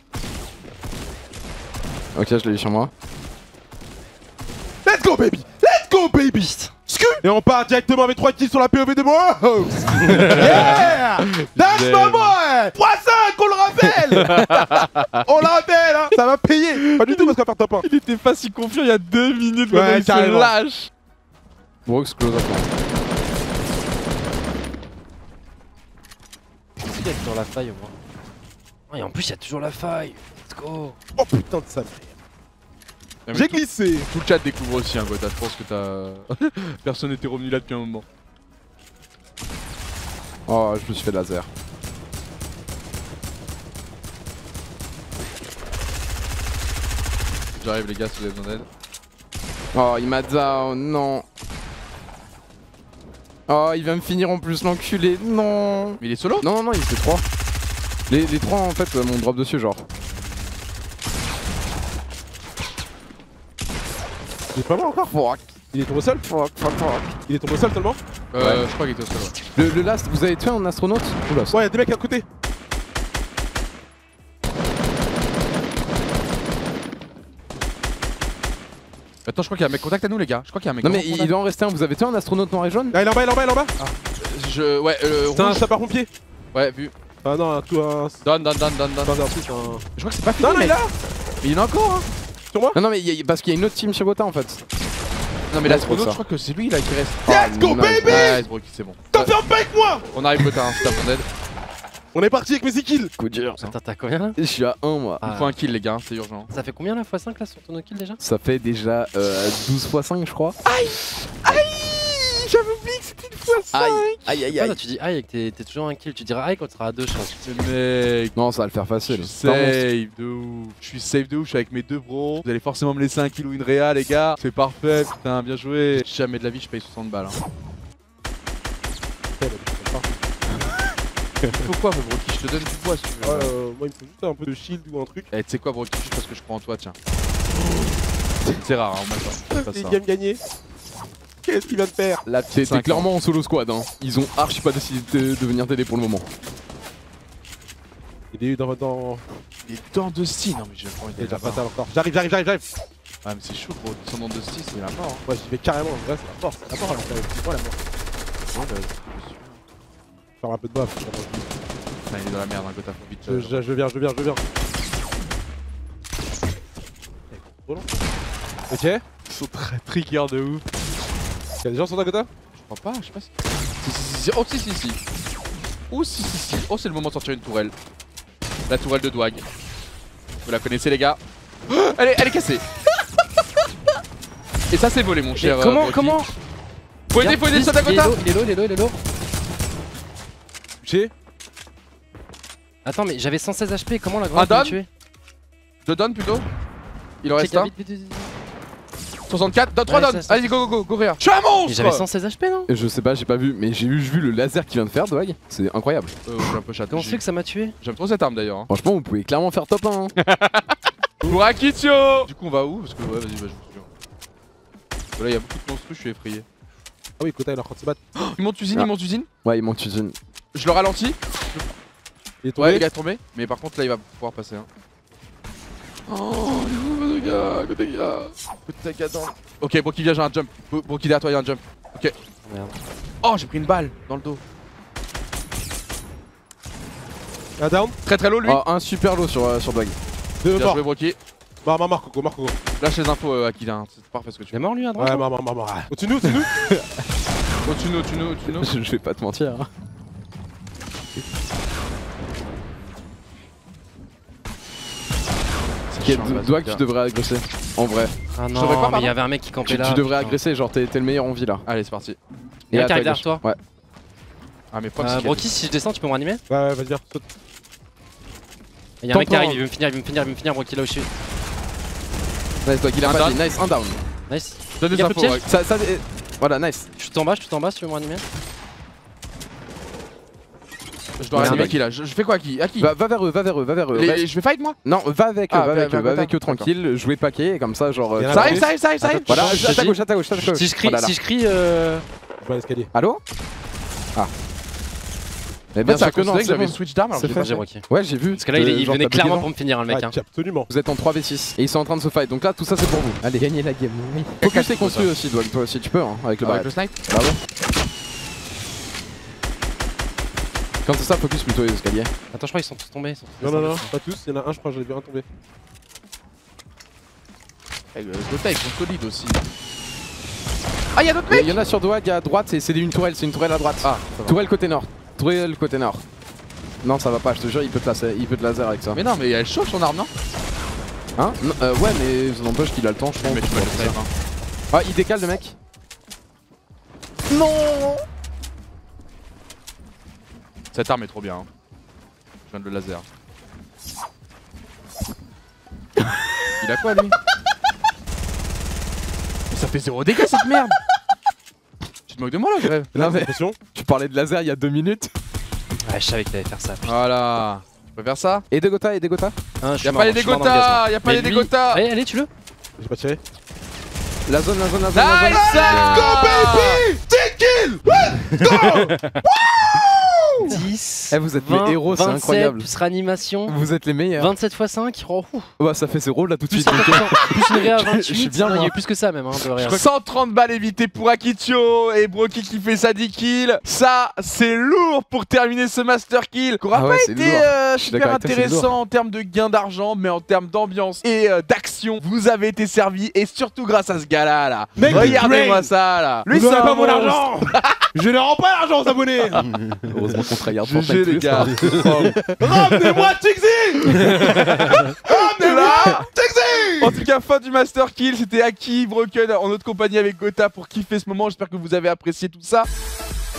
S4: Ok, je l'ai eu sur moi.
S3: Let's go, baby. Let's go, baby. Scu. Et on part directement avec trois kills sur la P O V de moi. Yeah. That's my boy. fois cinq, on le rappelle. On le rappelle, hein. Ça va payer. Pas du tout parce qu'on va faire top un.
S1: Il était pas si confiant il y a deux minutes,
S3: Ouais,
S1: maintenant il se
S3: carrément.
S1: lâche.
S4: Brooks close up.
S2: Il y a toujours la faille au moins. Oh, et en plus, il y a toujours la faille. Let's go.
S3: Oh putain de sa mère.
S1: Non, mais
S3: J'ai
S1: tout-
S3: glissé.
S1: Tout le chat découvre aussi, hein, Gotha. Je pense que t'as. Personne n'était revenu là depuis un moment.
S4: Oh, je me suis fait laser.
S1: J'arrive, les gars, si vous avez besoin d'aide.
S4: Oh, il m'a down, non. Oh, il va me finir en plus, l'enculé, non.
S1: Mais il est solo?
S4: Non, non, non, il fait trois. Les, les trois en fait euh, m'ont drop dessus, genre.
S3: Il est pas mort encore.
S4: Fuck,
S3: Il est tombé au sol.
S4: fuck, fuck, fuck.
S3: Il est tombé au sol seulement.
S1: Euh, je crois qu'il était au solo. ouais.
S4: Le, le last, vous avez tué un astronaute? Oula,
S3: Ouais, y'a des mecs à côté.
S1: Attends, je crois qu'il y a un mec contact à nous, les gars. Je crois qu'il y a un mec
S4: non mais
S1: en
S4: il,
S1: contact.
S4: il doit en rester un, vous avez tué un astronaute noir et jaune?
S3: Là, il est en bas, il est en bas, il est en bas.
S1: Je. Ouais, euh.
S3: C'est un
S1: rouge.
S3: sapeur pompier.
S1: Ouais, vu.
S3: Ah non, un tout un.
S1: Donne, donne, donne, donne, donne.
S3: Attendez, ensuite un.
S1: Je crois que c'est pas fini.
S3: Non, non, il est
S1: mec.
S3: là.
S1: Mais il y en a encore, hein.
S3: Sur moi.
S4: Non, non mais il y a- parce qu'il y a une autre team sur Gotha en fait.
S1: Non, mais
S4: Ouais,
S1: l'astronaute,
S4: c'est ça.
S1: je crois que c'est lui là qui reste.
S3: Let's go,
S4: nice.
S3: baby.
S1: Ouais, Brocky, c'est bon.
S3: T'enfermes pas avec moi.
S1: On arrive, Gotha, hein, si t'as besoin d'aide.
S3: On est parti avec mes six kills.
S4: Coup dur.
S2: Attends, t'as combien là?
S4: Je suis à un moi.
S1: Il
S2: Ah.
S1: faut un kill, les gars, hein, c'est urgent.
S2: Ça fait combien la fois cinq là sur ton kill déjà?
S4: Ça fait déjà euh, douze fois cinq je crois.
S1: J'avais oublié que c'était une fois ça.
S4: Aïe, aïe, aïe,
S2: Ah,
S4: aïe.
S2: là, tu dis aïe et que t'es- t'es toujours un kill. Tu diras aïe quand tu seras à deux chances.
S1: Mec.
S4: Non, ça va le faire
S1: Je
S4: facile.
S1: suis
S4: C'est un monstre.
S1: safe de ouf. Je suis safe de ouf, je suis avec mes deux bros. Vous allez forcément me laisser un kill ou une réa, les gars. C'est parfait, putain, bien joué. Jamais de la vie, je paye soixante balles. Hein. Il faut quoi, mon Brocky? Je te donne du poids si tu veux.
S3: Ouais, euh, moi, il me faut juste un peu de shield ou un truc.
S1: Eh, tu sais quoi, Brocky? Juste parce que je crois en toi, tiens. C'est rare, hein, on m'a pas. Pas
S3: C'est
S1: ça.
S3: une game gagnée. Qu'est-ce qu'il vient de faire?
S1: La
S4: T'es
S1: petite
S4: t'es clairement en solo squad hein. Ils ont archi pas décidé de, de venir t'aider pour le moment.
S3: Il est dans dans.
S1: Les dents de scie. Non, mais j'ai pas envie
S3: Il est
S1: d'aller
S3: déjà
S1: là-bas.
S3: fatal encore. J'arrive, j'arrive, j'arrive, j'arrive.
S1: Ah, mais c'est chaud, gros. Descendant de scie, c'est la mort. Hein.
S3: Ouais, j'y vais carrément. En vrai, c'est la mort. C'est la mort. alors, C'est quoi la mort?
S1: Ouais, bah, je suis
S3: Faire un peu de baf.
S1: Putain, il est dans la merde, hein, Gotha, faut vite.
S3: Je,
S1: euh,
S3: je, je viens, je viens, je viens. Ok. Y'a
S1: Ils sont très trigger de ouf.
S3: des gens sur ta Gotha?
S1: Je crois pas, je sais pas si. Si, si, si, si. Oh, si, si, si. Oh, si, si, si. Oh, c'est le moment de sortir une tourelle. La tourelle de Dwag. Vous la connaissez, les gars? Oh, elle, est, elle est cassée. Et ça, c'est volé, mon cher.
S2: Mais comment,
S1: euh,
S2: comment
S1: Faut aider, faut aider sur ta
S2: Il est
S1: Gotha.
S2: low, il est low, il est low, il est low.
S3: J'ai.
S2: Attends, mais j'avais cent seize H P, comment la
S1: Un
S2: grande m'a
S1: down
S2: tué?
S1: Deux downs plutôt. Il en reste
S2: Check,
S1: un.
S2: vite, vite, vite, vite.
S1: soixante-quatre, donne trois
S2: Ouais,
S1: downs.
S2: ça, ça,
S1: Allez, go, go, go, go, rire. Je suis un
S2: Mais j'avais
S1: monstre.
S2: cent seize H P, non?
S4: Je sais pas, j'ai pas vu, mais j'ai juste vu le laser qu'il vient de faire, Dwag. C'est incroyable.
S1: Euh, je suis un peu chatte.
S2: Comment tu sais que ça m'a tué?
S1: J'aime trop cette arme d'ailleurs. hein.
S4: Franchement, vous pouvez clairement faire top un. Hein.
S1: Pour Akitio. Du coup, on va où? Parce que, ouais, vas-y, bah, je vous suis. Là, il y a beaucoup de construits, je suis effrayé.
S3: Ah oui, Gotha il est en train de se battre.
S1: Ils montent usine,
S4: Ah.
S1: ils montent usine.
S4: Ouais, il manque une.
S1: Je le ralentis.
S3: Il est
S1: Ouais,
S3: tombé.
S1: les gars, tombé. Mais par contre, là, il va pouvoir passer. Hein. Oh, les gars, côté gars. Côté gars, dans. Ok, Brocky, viens, j'ai un jump. Bro- Brocky, derrière toi, il y a un jump. Ok.
S2: Merde.
S1: Oh, j'ai pris une balle dans le dos.
S3: Un down.
S1: Très très low, lui.
S4: Oh, un super lot sur, euh, sur Dwag.
S3: Deux
S1: Bien
S3: morts.
S1: joué, Brocky.
S3: Mort, mort, mort, Coco, mort, Coco.
S1: Lâche les infos, euh, Akil. Hein. C'est parfait ce que tu
S2: Il est
S1: fais.
S2: mort lui à droite?
S3: Ouais, mort, mort, mort, mort. Au-dessus de nous, au-dessus de nous.
S1: Au-dessus de nous, au-dessus de nous, au-dessus de nous.
S4: Je je vais pas te mentir. Hein. Ok,
S1: chiant, bah,
S4: Dwag,
S1: c'est
S4: tu devrais agresser. En vrai.
S2: Ah
S1: devrais pas,
S2: non, mais il
S1: pardon
S2: y avait un mec qui campait
S4: Tu,
S2: là.
S4: tu devrais
S2: putain.
S4: agresser, genre t'es t'es le meilleur en vie là.
S1: Allez, c'est parti.
S2: Il y a un
S4: à
S2: qui arrive
S4: ta
S2: derrière toi.
S4: gauche. Ouais.
S1: Ah, mais problème,
S2: Euh,
S1: c'est qu'il y a
S2: Brocky, si je descends, tu peux me ranimer?
S3: Ouais, ouais, vas-y, viens, saute.
S2: Il y a un mec qui
S4: T'entends.
S2: arrive, il veut me finir, il veut me finir, il veut me finir, Brocky là où je suis.
S4: Nice, Dwag, il a
S1: Un
S4: pas
S1: down.
S4: dit. Nice, un down.
S2: Nice.
S1: Donne des
S2: Regarde
S1: infos.
S2: le
S1: ouais.
S2: piège.
S4: Ça, ça, euh, voilà, nice.
S2: Je suis tout en bas, je suis tout en bas si tu veux me ranimer.
S1: Je dois
S2: Ouais,
S1: ranimer
S2: un
S1: qui là? Je je fais quoi à qui? À qui?
S4: Va, va vers eux, va vers eux, va vers eux.
S1: Les-
S4: Reste-
S1: Je vais fight moi?
S4: Non, va avec eux,
S1: Ah,
S4: va
S1: va-
S4: avec
S1: va-
S4: eux, va
S1: va-
S4: avec eux
S1: d'accord.
S4: tranquille, jouez paquet, et comme ça, genre.
S3: Il y en
S4: euh,
S3: a
S1: Ça
S3: un
S1: arrive,
S3: plus.
S1: ça arrive, ça arrive, ça arrive.
S3: Attends,
S4: Voilà,
S2: Je
S4: à ta
S2: dis-
S4: gauche, à ta gauche, à ta gauche.
S2: Si je crie,
S4: Voilà, là.
S2: si je crie, euh...
S3: Je vois l'escalier.
S4: Allô? Ah. Mais
S1: En
S4: bien
S1: fait, ça a
S4: sûr que non,
S1: considéré que
S4: c'est
S1: j'avais
S4: bon.
S1: switch d'arme alors
S4: C'est
S1: que j'ai
S4: fait.
S1: pas
S2: j'ai Brocky.
S4: Ouais, j'ai vu.
S2: Parce que là, il, est- il
S4: Genre,
S2: venait
S4: t'as
S2: clairement
S4: bugué,
S2: pour me finir, hein, le mec. hein.
S3: Ouais, absolument.
S4: Vous êtes en trois v six et ils sont en train de se fight, donc là tout ça c'est pour vous. Allez, gagnez la game. Oui. Focus et construit aussi, Dwag, toi aussi tu peux, hein, avec le
S1: Avec
S4: barrette.
S1: le snipe.
S4: Bravo. Quand c'est ça, focus plutôt les escaliers.
S2: Attends, je crois qu'ils sont tous tombés. ils sont tous
S3: Non, non, non,
S2: descendus.
S3: pas tous. Il y en a un, je crois, j'en ai vu un tomber.
S1: Eh, le Gotha ils sont solides aussi. Ah, y'a d'autres
S4: Il
S1: mecs!
S4: y en a sur Dwag à droite, c'est c'est une tourelle, c'est une tourelle à droite.
S1: Ah, ça va.
S4: Tourelle côté nord. Tourelle côté nord. Non, ça va pas, je te jure, il peut te laser, il peut te laser avec ça.
S1: Mais non, mais elle chauffe son arme, non?
S4: Hein Non, euh, Ouais, mais ça n'empêche qu'il a le temps, je pense.
S1: Mais tu peux
S4: pour
S1: le
S4: faire
S1: snipe,
S4: ça.
S1: hein.
S4: Ah, il décale le mec.
S1: Cette arme est trop bien. Hein. Je viens de le laser. Il a quoi lui? Mais ça fait zéro dégâts cette merde! Tu te moques de moi là, grève?
S4: Non, mais
S3: Attention.
S4: tu parlais de laser il y a deux minutes.
S2: Ouais, je savais que t'allais faire ça. putain.
S1: Voilà. Tu peux faire ça?
S4: Et Degota, et Degota.
S2: Hein, je suis
S1: Y'a
S2: mort,
S1: pas les
S2: je suis mort dans
S1: dégotas!
S2: le
S1: Y'a pas
S2: Mais
S1: les
S2: lui-
S1: dégotas!
S2: Allez, allez, tue-le.
S3: J'ai pas tiré.
S4: La zone, la zone, la zone, la zone.
S1: Nice!
S2: dix.
S4: Eh, vous êtes mes héros, c'est incroyable.
S2: Plus réanimation.
S4: Vous êtes les meilleurs.
S2: vingt-sept fois cinq. Oh, ouh.
S4: Bah, ça fait zéro là tout de
S2: Plus
S4: suite. donc, euh,
S2: plus une réa à
S4: je
S2: vingt-huit.
S4: suis bien
S2: Non, il y a
S4: loin.
S2: eu plus que ça même, hein, de réa.
S1: cent trente balles évitées pour Akitio et Brocky qui fait sa dix kills. Ça, c'est lourd pour terminer ce master kill. Qui aura
S4: Ah
S1: pas
S4: ouais, c'est
S1: été
S4: lourd.
S1: euh,
S4: suis
S1: super
S4: d'accord avec toi, c'est
S1: intéressant en termes de gain d'argent, mais en termes d'ambiance et euh, d'action, vous avez été servi et surtout grâce à ce gars-là. Là.
S3: Mec,
S1: Regardez-moi
S3: Drain.
S1: ça là.
S3: Lui,
S1: c'est
S3: c'est
S1: un
S3: pas mon
S1: monstre.
S3: argent. Je ne rends pas l'argent aux abonnés.
S4: Heureusement qu'on tryhard
S1: G G
S4: Fortnite
S1: les
S4: plus.
S1: gars.
S3: Ramenez-moi Tixi. Ramenez-moi Tixi.
S1: En tout cas, fin du master kill, c'était Aki, Broken en notre compagnie avec Gotha pour kiffer ce moment. J'espère que vous avez apprécié tout ça.